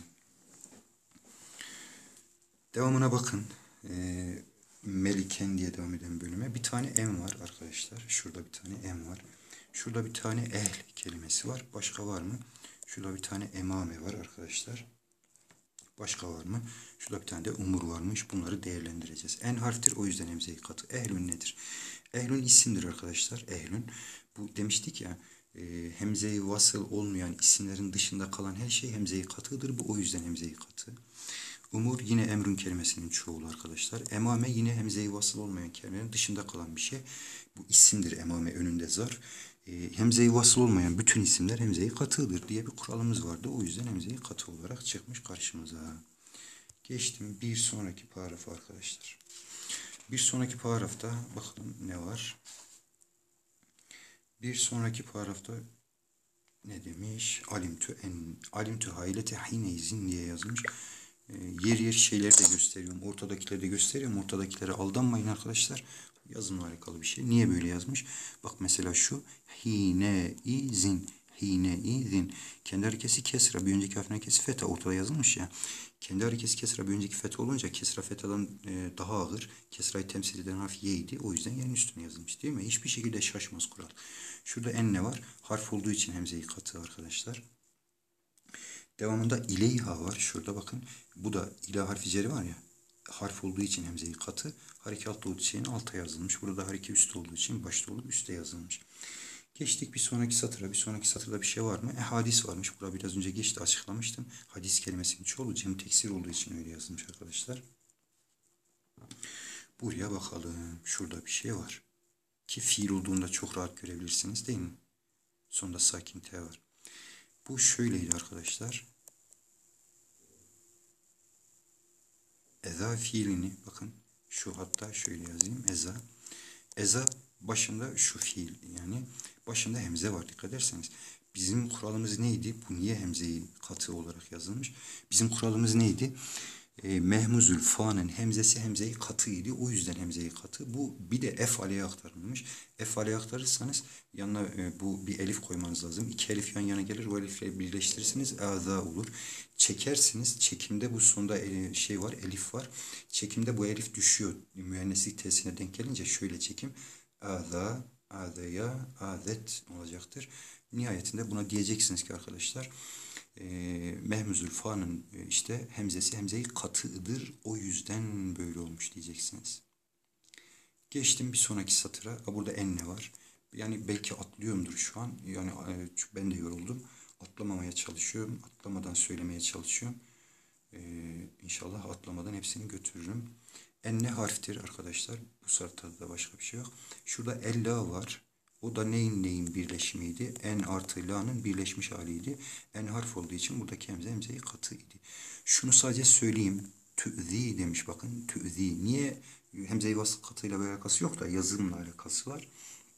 Devamına bakın. Meliken diye devam eden bölüme. Bir tane em var arkadaşlar. Şurada bir tane em var. Şurada bir tane ehl kelimesi var. Başka var mı? Şurada bir tane emame var arkadaşlar. Başka var mı? Şurada bir tane de umur varmış. Bunları değerlendireceğiz. En harftir, o yüzden hemze-i katı. Ehlün nedir? Ehlün isimdir arkadaşlar. Ehlün. Bu demiştik ya, hemze-i vasıl olmayan isimlerin dışında kalan her şey hemze-i katıdır. Bu o yüzden hemze-i katı. Umur yine emrün kelimesinin çoğulu arkadaşlar. Emame yine hemze-i vasıl olmayan kelimelerin dışında kalan bir şey. Bu isimdir emame, önünde zarf. Hemze-i vasıl olmayan bütün isimler hemze-i katıdır diye bir kuralımız vardı. O yüzden hemze-i katı olarak çıkmış karşımıza. Geçtim bir sonraki paragraf arkadaşlar. Bir sonraki paragrafta bakalım ne var. Bir sonraki paragrafta ne demiş? Alimtü haylete hineyzin diye yazmış. Yer yer şeyleri de gösteriyorum. Ortadakileri de gösteriyorum. Ortadakilere aldanmayın arkadaşlar. Yazımla alakalı bir şey. Niye böyle yazmış? Bak mesela şu hineizin. Hineizin. Kendi harekesi kesra. Bir önceki harfine kesi feta. Ortada yazılmış ya. Kendi harekesi kesra bir önceki feta olunca kesra fetadan daha ağır. Kesrayı temsil eden harf y'ydi. O yüzden yerin üstüne yazılmış değil mi? Hiçbir şekilde şaşmaz kural. Şurada enne var. Harf olduğu için hemze-i katı arkadaşlar. Devamında ileyha var. Şurada bakın. Bu da ila harfi ceri var ya. Harf olduğu için hemze-i katı. Harekat olduğu için alta yazılmış. Burada hareke üstte olduğu için başta olup üstte yazılmış. Geçtik bir sonraki satıra. Bir sonraki satırda bir şey var mı? Hadis varmış. Burada biraz önce geçti, açıklamıştım. Hadis kelimesinin çoğulu cem teksir olduğu için öyle yazılmış arkadaşlar. Buraya bakalım. Şurada bir şey var. Ki fiil olduğunda çok rahat görebilirsiniz değil mi? Sonunda sakin T var. Bu şöyleydi arkadaşlar. Eza fiilini bakın. Şu hatta şöyle yazayım. Eza. Eza başında şu fiil, yani başında hemze var, dikkat ederseniz. Bizim kuralımız neydi? Bu niye hemzeyi katı olarak yazılmış? Bizim kuralımız neydi? Mehmuzül fa'nın hemzesi hemzeyi katıydı. O yüzden hemzeyi katı. Bu bir de efaleye aktarılmış. Efaleye aktarırsanız yanına bu bir elif koymanız lazım. İki elif yan yana gelir. O elifle birleştirirsiniz. Aza olur. Çekersiniz. Çekimde bu sonda şey var. Elif var. Çekimde bu elif düşüyor. Müenneslik tesine denk gelince şöyle çekim. Aza, azaya, azet olacaktır. Nihayetinde buna diyeceksiniz ki arkadaşlar, Mehmuzül fa'nın işte hemzesi hemzeyi katıdır. O yüzden böyle olmuş diyeceksiniz. Geçtim bir sonraki satıra. Burada enne var. Yani belki atlıyorumdur şu an. Yani ben de yoruldum. Atlamamaya çalışıyorum. Atlamadan söylemeye çalışıyorum. İnşallah atlamadan hepsini götürürüm. Enne harftir arkadaşlar. Bu satırda da başka bir şey yok. Şurada ella var. O da neyin birleşimiydi? En artı la'nın birleşmiş haliydi. En harf olduğu için buradaki hemzeyi katıydı. Şunu sadece söyleyeyim. Tü'zi demiş bakın. Tü'zi. Niye? Hemze-i vasıl katıyla bir alakası yok da yazımla alakası var.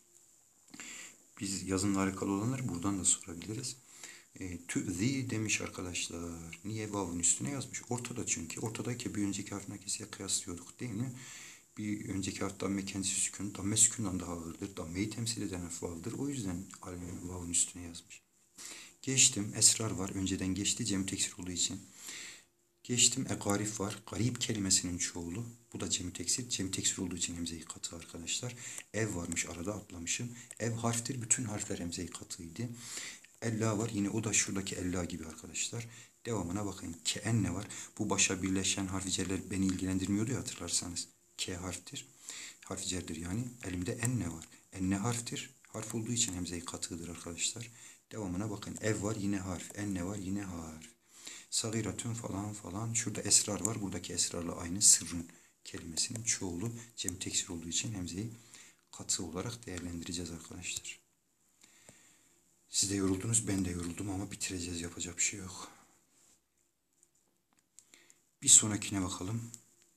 Biz yazımla alakalı olanları buradan da sorabiliriz. Tü'zi demiş arkadaşlar. Niye vav'ın üstüne yazmış? Ortada çünkü. Ortadaki bir önceki harfine kesiye kıyaslıyorduk değil mi? Bir önceki harf damme kendisi sükun. Damme sükundan daha ağırdır. Dammeyi temsil eden harf vav'dır. O yüzden vav'ın üstüne yazmış. Geçtim. Esrar var. Önceden geçti. Cem teksir olduğu için. Geçtim. Garip var. Garip kelimesinin çoğulu. Bu da cem teksir. Cem teksir olduğu için hemze-i katı arkadaşlar. Ev varmış. Arada atlamışım. Ev harftir. Bütün harfler hemze-i katıydı. Ella var. Yine o da şuradaki ella gibi arkadaşlar. Devamına bakın. Keenne var. Bu başa birleşen harf cerler beni ilgilendirmiyordu ya, hatırlarsanız. K harftir. Harf cerdir yani. Elimde enne var. Enne harftir. Harf olduğu için hemze-i katıdır arkadaşlar. Devamına bakın. Ev var. Yine harf. Enne var. Yine harf. Sagiratun falan falan. Şurada esrar var. Buradaki esrarla aynı. Sırrın kelimesinin çoğulu cem teksir olduğu için hemzeyi katı olarak değerlendireceğiz arkadaşlar. Siz de yoruldunuz, ben de yoruldum ama bitireceğiz, yapacak bir şey yok. Bir sonrakine bakalım.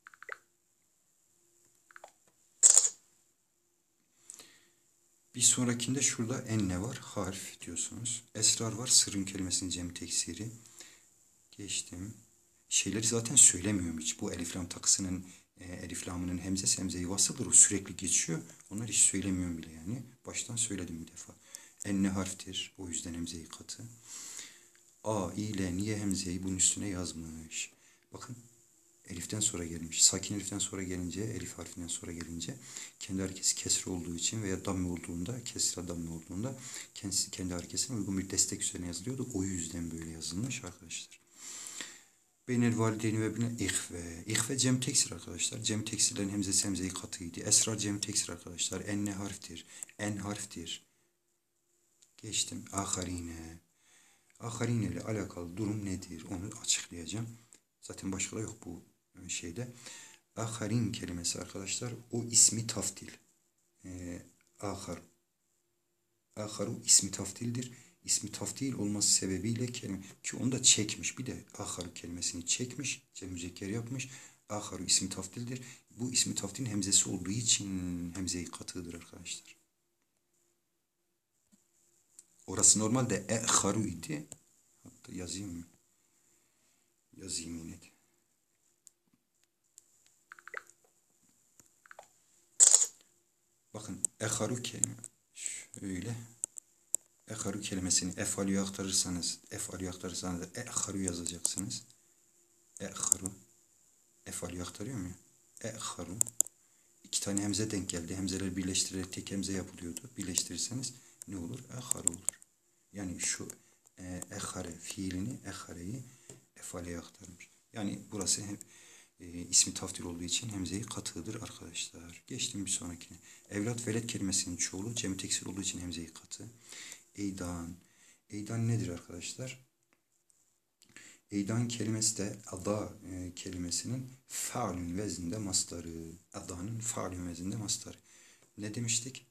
Bir sonrakinde şurada enne var, harf diyorsunuz. Esrar var, sırrın kelimesinin cem teksiri. Geçtim. Şeyleri zaten söylemiyorum hiç. Bu elif lam takısının elif lamının hemzesi hemze-i vasıldır. O sürekli geçiyor. Onları hiç söylemiyorum bile yani. Baştan söyledim bir defa. Enne harftir. O yüzden hemze-i katı. A ile niye hemzeyi bunun üstüne yazmış? Bakın eliften sonra gelmiş. Sakin eliften sonra gelince, elif harfinden sonra gelince kendi harekesi kesre olduğu için veya damme olduğunda, kesre damme olduğunda kendi harekesine uygun bir destek üzerine yazılıyordu. O yüzden böyle yazılmış arkadaşlar. Beynel valideyni ve bine ihve. İhve cem teksir arkadaşlar. Cem teksirlerin hemzesi hemzeyi katıydı. Esrar cem teksir arkadaşlar. Enne harftir. En harftir. Geçtim. Aharine. Aharine ile alakalı durum nedir? Onu açıklayacağım. Zaten başka da yok bu şeyde. Aharin kelimesi arkadaşlar. O ismi taftil. Ahar. Aharu ismi taftildir. İsmi taftil olması sebebiyle kelime ki onu da çekmiş. Bir de aharu kelimesini çekmiş. Müzekker yapmış. Aharu ismi taftildir. Bu ismi taftilin hemzesi olduğu için hemze-i katıdır arkadaşlar. Orası normalde eharu idi. Hatta yazayım mı? Yazayım yine de. Bakın eharu kelime şöyle. Eharu kelimesini efaluya aktarırsanız eharu yazacaksınız. Eharu. Efaluya aktarıyor mu? Eharu. İki tane hemze denk geldi. Hemzeleri birleştirerek tek hemze yapılıyordu. Birleştirirseniz ne olur? Eharu olur. Yani şu ehare fiilini, ehareyi efaleye aktarmış. Yani burası hem ismi taftil olduğu için hemze-i katıdır arkadaşlar. Geçtim bir sonrakine. Evlat veled kelimesinin çoğulu cem teksir olduğu için hemze-i katı. Eydan. Eydan nedir arkadaşlar? Eydan kelimesi de ada kelimesinin faulün vezinde mastarı. Adanın faulün vezinde mastarı. Ne demiştik?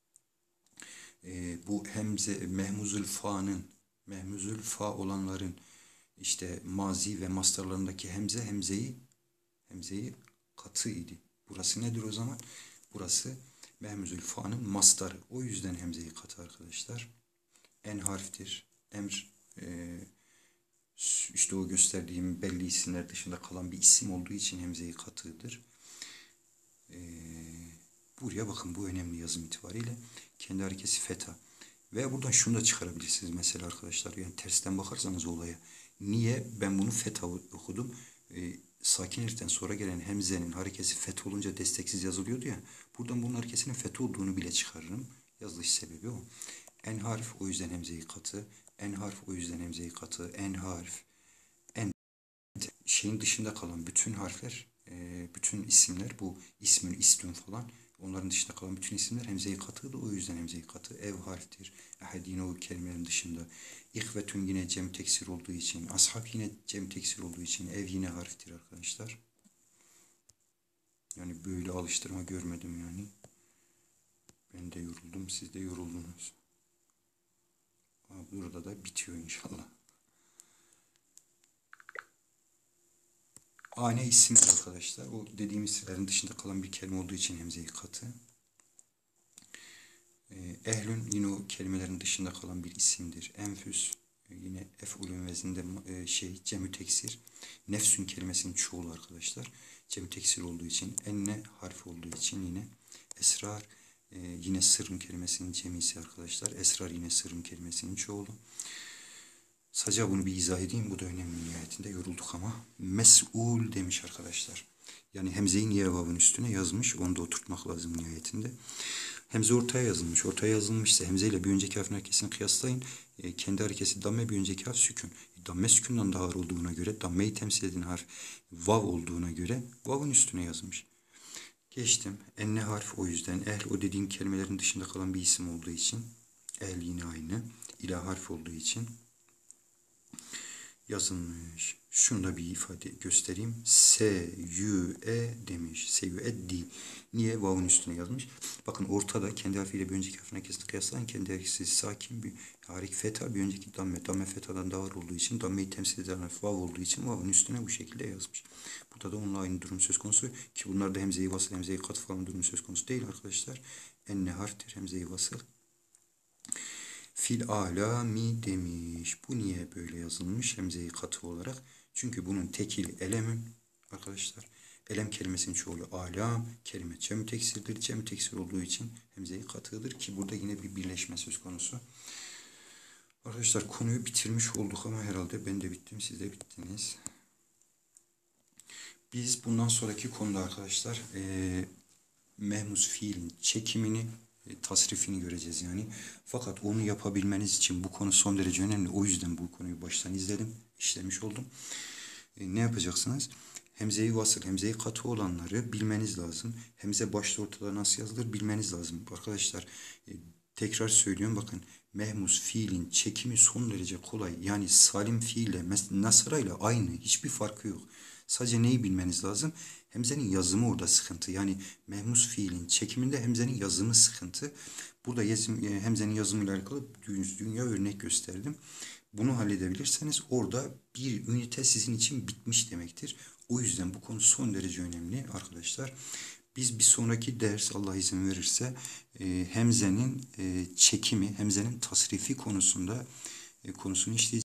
Bu hemze mehmuzül fa olanların işte mazi ve mastarlarındaki hemzeyi katı idi. Burası nedir o zaman? Burası mehmuzül fa'nın mastarı. O yüzden hemzeyi katı arkadaşlar. En harftir. Emr işte o gösterdiğim belli isimler dışında kalan bir isim olduğu için hemzeyi katıdır. Buraya bakın, bu önemli yazım itibariyle. Kendi harekesi feta. Veya buradan şunu da çıkarabilirsiniz mesela arkadaşlar. Yani tersten bakarsanız olaya. Niye ben bunu feta okudum? Sakin eliften sonra gelen hemzenin harekesi feta olunca desteksiz yazılıyordu ya. Buradan bunun harekesinin feta olduğunu bile çıkarırım. Yazılış sebebi o. En harf o yüzden hemzeyi katı. En harf o yüzden hemzeyi katı. En harf. En şeyin dışında kalan bütün harfler, bütün isimler, bu ismin, istün falan, onların dışında kalan bütün isimler hemze-i katıdır. O yüzden hemze-i katı. Ev harftir. Ehad yine o kelimelerin dışında. İhvetün yine cem teksir olduğu için. Ashab yine cem teksir olduğu için. Ev yine harftir arkadaşlar. Yani böyle alıştırma görmedim yani. Ben de yoruldum. Siz de yoruldunuz. Burada da bitiyor inşallah. Ane isimdir arkadaşlar. O dediğimiz isimlerin dışında kalan bir kelime olduğu için hemze-i katı. Ehlün yine o kelimelerin dışında kalan bir isimdir. Enfüs yine ef'ulün vezinde cemü teksir. Nefsün kelimesinin çoğulu arkadaşlar. Cemü teksir olduğu için, enne harf olduğu için yine esrar yine sırrın kelimesinin cemisi arkadaşlar. Esrar yine sırrın kelimesinin çoğulu. Sadece bunu bir izah edeyim. Bu da önemli nihayetinde. Yorulduk ama. Mes'ul demiş arkadaşlar. Yani hemzeyi niye vavın üstüne yazmış. Onu da oturtmak lazım nihayetinde. Hemze ortaya yazılmış. Ortaya yazılmışsa hemze ile bir önceki harfin harekesini kıyaslayın. Kendi harekesi damme, bir önceki harf sükun. Damme sükundan daha ağır olduğuna göre, dammeyi temsil eden harf vav olduğuna göre vavın üstüne yazılmış. Geçtim. Enne harf o yüzden. Ehl o dediğim kelimelerin dışında kalan bir isim olduğu için. Ehl yine aynı. İla harf olduğu için yazılmış. Şunu da bir ifade göstereyim. Se-yü-e demiş. Se-yü-e-di. Niye vavun üstüne yazmış? Bakın ortada kendi harfiyle bir önceki harfine kesinlikle kıyaslayın. Kendi harekesi sakin bir harik feta, bir önceki damme. Damme fetadan daha ağır olduğu için, dammeyi temsil eden harf vav olduğu için vavun üstüne bu şekilde yazmış. Burada da onunla aynı durum söz konusu. Ki bunlar da hemze-i vasıl, hemze-i kat falan durum söz konusu değil arkadaşlar. Enne harftir, hemze-i vasıl. Fil alami demiş. Bu niye böyle yazılmış hemze-i katı olarak? Çünkü bunun tekili elemün arkadaşlar. Elem kelimesinin çoğulu alam, kelime cem teksirdir. Cem teksir olduğu için hemze-i katıdır ki burada yine bir birleşme söz konusu. Arkadaşlar konuyu bitirmiş olduk ama herhalde ben de bittim, siz de bittiniz. Biz bundan sonraki konuda arkadaşlar mehmus fiilin çekimini, tasrifini göreceğiz yani. Fakat onu yapabilmeniz için bu konu son derece önemli. O yüzden bu konuyu baştan izledim, işlemiş oldum. Ne yapacaksınız? Hemze-i vasıl, hemze-i katı olanları bilmeniz lazım. Hemze başta ortada nasıl yazılır bilmeniz lazım. Arkadaşlar tekrar söylüyorum, bakın, mehmus fiilin çekimi son derece kolay. Yani salim fiille, nasara ile aynı. Hiçbir farkı yok. Sadece neyi bilmeniz lazım? Hemzenin yazımı orada sıkıntı. Yani mehmus fiilin çekiminde hemzenin yazımı sıkıntı. Burada hemzenin yazımıyla alakalı dünya örnek gösterdim. Bunu halledebilirseniz orada bir ünite sizin için bitmiş demektir. O yüzden bu konu son derece önemli arkadaşlar. Biz bir sonraki ders, Allah izin verirse, hemzenin çekimi, hemzenin tasrifi konusunu işleyeceğiz.